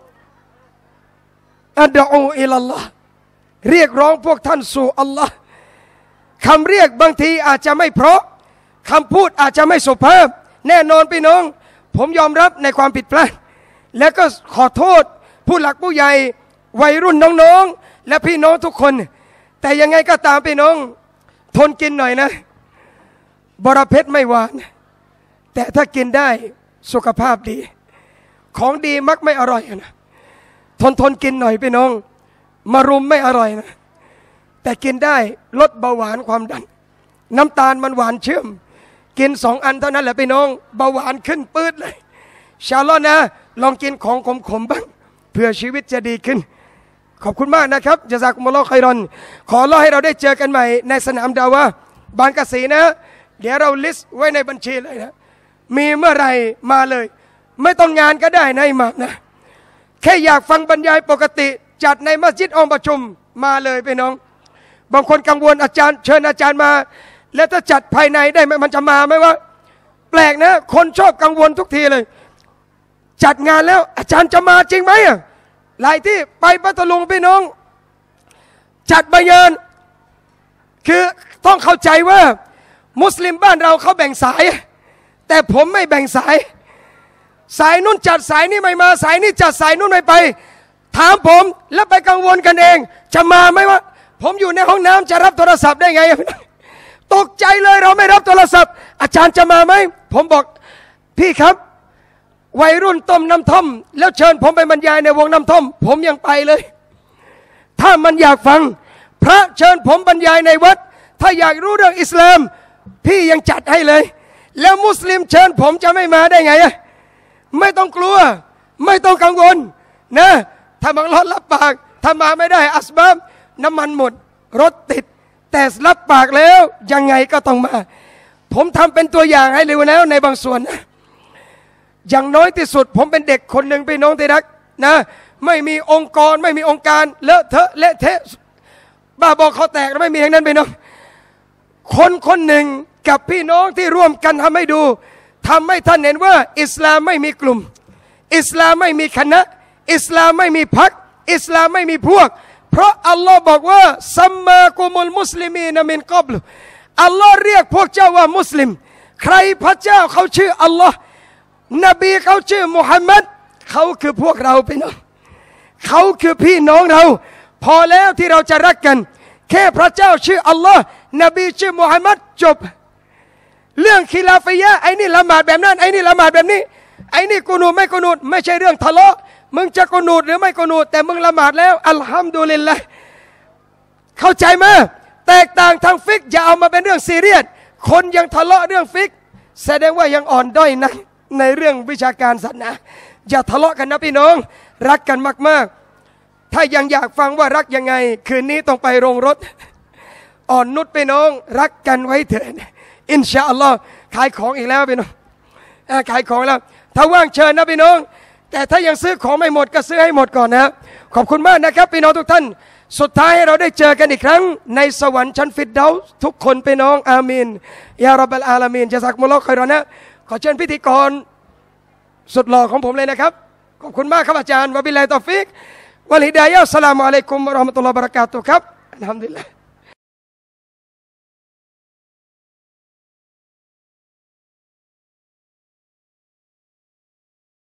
อัดอูอิลลัลลอฮ์เรียกร้องพวกท่านสู่อัลลอฮ์คำเรียกบางทีอาจจะไม่เพราะคำพูดอาจจะไม่สุภาพแน่นอนพี่น้องผมยอมรับในความผิดพลาดและก็ขอโทษผู้หลักผู้ใหญ่วัยรุ่นน้องๆและพี่น้องทุกคนแต่ยังไงก็ตามพี่น้องทนกินหน่อยนะบรเพชรไม่หวานแต่ถ้ากินได้สุขภาพดีของดีมักไม่อร่อยนะทนทนกินหน่อยพี่น้องมารุมไม่อร่อยนะแต่กินได้ลดเบาหวานความดันน้ำตาลมันหวานเชื่อมกินสองอันเท่านั้นแหละพี่น้องเบาหวานขึ้นปื๊ดเลยชาลอนะลองกินของขมๆบ้างเพื่อชีวิตจะดีขึ้นขอบคุณมากนะครับญะซากุมุลลอฮ์ค็อยรอนขอรอให้เราได้เจอกันใหม่ในสนามดาวะบางกะสีนะเดี๋ยวเราลิสต์ไว้ในบัญชีเลยนะมีเมื่อไหร่มาเลยไม่ต้องงานก็ได้นะอิหม่ามนะแค่อยากฟังบรรยายปกติจัดในมัสยิดองค์ประชุมมาเลยพี่น้องบางคนกังวลอาจารย์เชิญอาจารย์มาแล้วถ้าจัดภายในได้ไหมมันจะมาไหมวะแปลกนะคนชอบกังวลทุกทีเลยจัดงานแล้วอาจารย์จะมาจริงไหมอ่ะหลายที่ไปปัตตานีพี่น้องจัดบรรยายคือต้องเข้าใจว่ามุสลิมบ้านเราเขาแบ่งสายแต่ผมไม่แบ่งสายสายนู้นจัดสายนี้ไม่มาสายนี้จัดสายนู้นไม่ไปถามผมแล้วไปกังวลกันเองจะมาไหมวะผมอยู่ในห้องน้ำจะรับโทรศัพท์ได้ไงตกใจเลยเราไม่รับโทรศัพท์อาจารย์จะมาไหมผมบอกพี่ครับวัยรุ่นต้มน้ำท่อมแล้วเชิญผมไปบรรยายในวงน้ำท่อมผมยังไปเลยถ้ามันอยากฟังพระเชิญผมบรรยายในวัดถ้าอยากรู้เรื่องอิสลามพี่ยังจัดให้เลยแล้วมุสลิมเชิญผมจะไม่มาได้ไงอะไม่ต้องกลัวไม่ต้องกังวลนะถ้าบางรถรับปากถ้ามาไม่ได้อัสบับน้ำมันหมดรถติดแต่รับปากแล้วยังไงก็ต้องมาผมทำเป็นตัวอย่างให้เลยแล้วในบางส่วนนะอย่างน้อยที่สุดผมเป็นเด็กคนหนึ่งพี่น้องที่รักนะไม่มีองค์กรไม่มีองค์การเลอะเทอะเละเทะบ้าบอคอแตกไม่มีอย่างนั้นพี่น้องคนคนหนึ่งกับพี่น้องที่ร่วมกันทำให้ดูทำให้ท่านเห็นว่าอิสลามไม่มีกลุ่มอิสลามไม่มีคณะอิสลามไม่มีพรรคอิสลามไม่มีพวกเพราะอัลลอฮ์บอกว่าซัมมากุมุลมุสลิมีนมินกับลุอัลลอฮ์เรียกพวกเจ้าว่ามุสลิมใครพระเจ้าเขาชื่ออัลลอฮ์นบีเขาชื่อมุฮัมมัดเขาคือพวกเราพี่น้องเขาคือพี่น้องเราพอแล้วที่เราจะรักกันแค่พระเจ้าชื่ออัลลอฮ์นบีชื่อมุฮัมมัดจบเรื่องคิลาฟียะห์ไอ้นี่ละหมาดแบบนั้นไอ้นี่ละหมาดแบบนี้ไอ้นี่กูนูไม่กูนูไม่ใช่เรื่องทะเลาะมึงจะกุนูดหรือไม่กุนูดแต่มึงละหมาดแล้วอัลฮัมดุลิลละห์เข้าใจไหมแตกต่างทางฟิกอย่าเอามาเป็นเรื่องซีเรียสคนยังทะเลาะเรื่องฟิกแสดงว่ายังอ่อนด้อยนะในเรื่องวิชาการศาสนาอย่าทะเลาะกันนะพี่น้องรักกันมากๆถ้ายังอยากฟังว่ารักยังไงคืนนี้ต้องไปโรงรถอ่อนนุชพี่น้องรักกันไว้เถิดอินชาอัลลอฮ์ขายของอีกแล้วพี่น้องขายของแล้วถ้าว่างเชิญนะพี่น้องแต่ถ้ายังซื้อของไม่หมดก็ซื้อให้หมดก่อนนะขอบคุณมากนะครับพี่น้องทุกท่านสุดท้ายให้เราได้เจอกันอีกครั้งในสวรรค์ชั้นฟิรเดาส์ทุกคนพี่น้องอามีนยาร็อบบัลอาลามีนจะซักมุลลอฮ์คอยรอนะขอเชิญพิธีกรสุดหล่อของผมเลยนะครับขอบคุณมากครับอาจารย์วะบิลลาฮิตอฟิกวัลฮิดายะฮ์อัสสลามุอะลัยกุมวะเราะห์มะตุลลอฮ์วะบะเราะกาตุฮ์ครับอัลฮัมดุลิลลาห์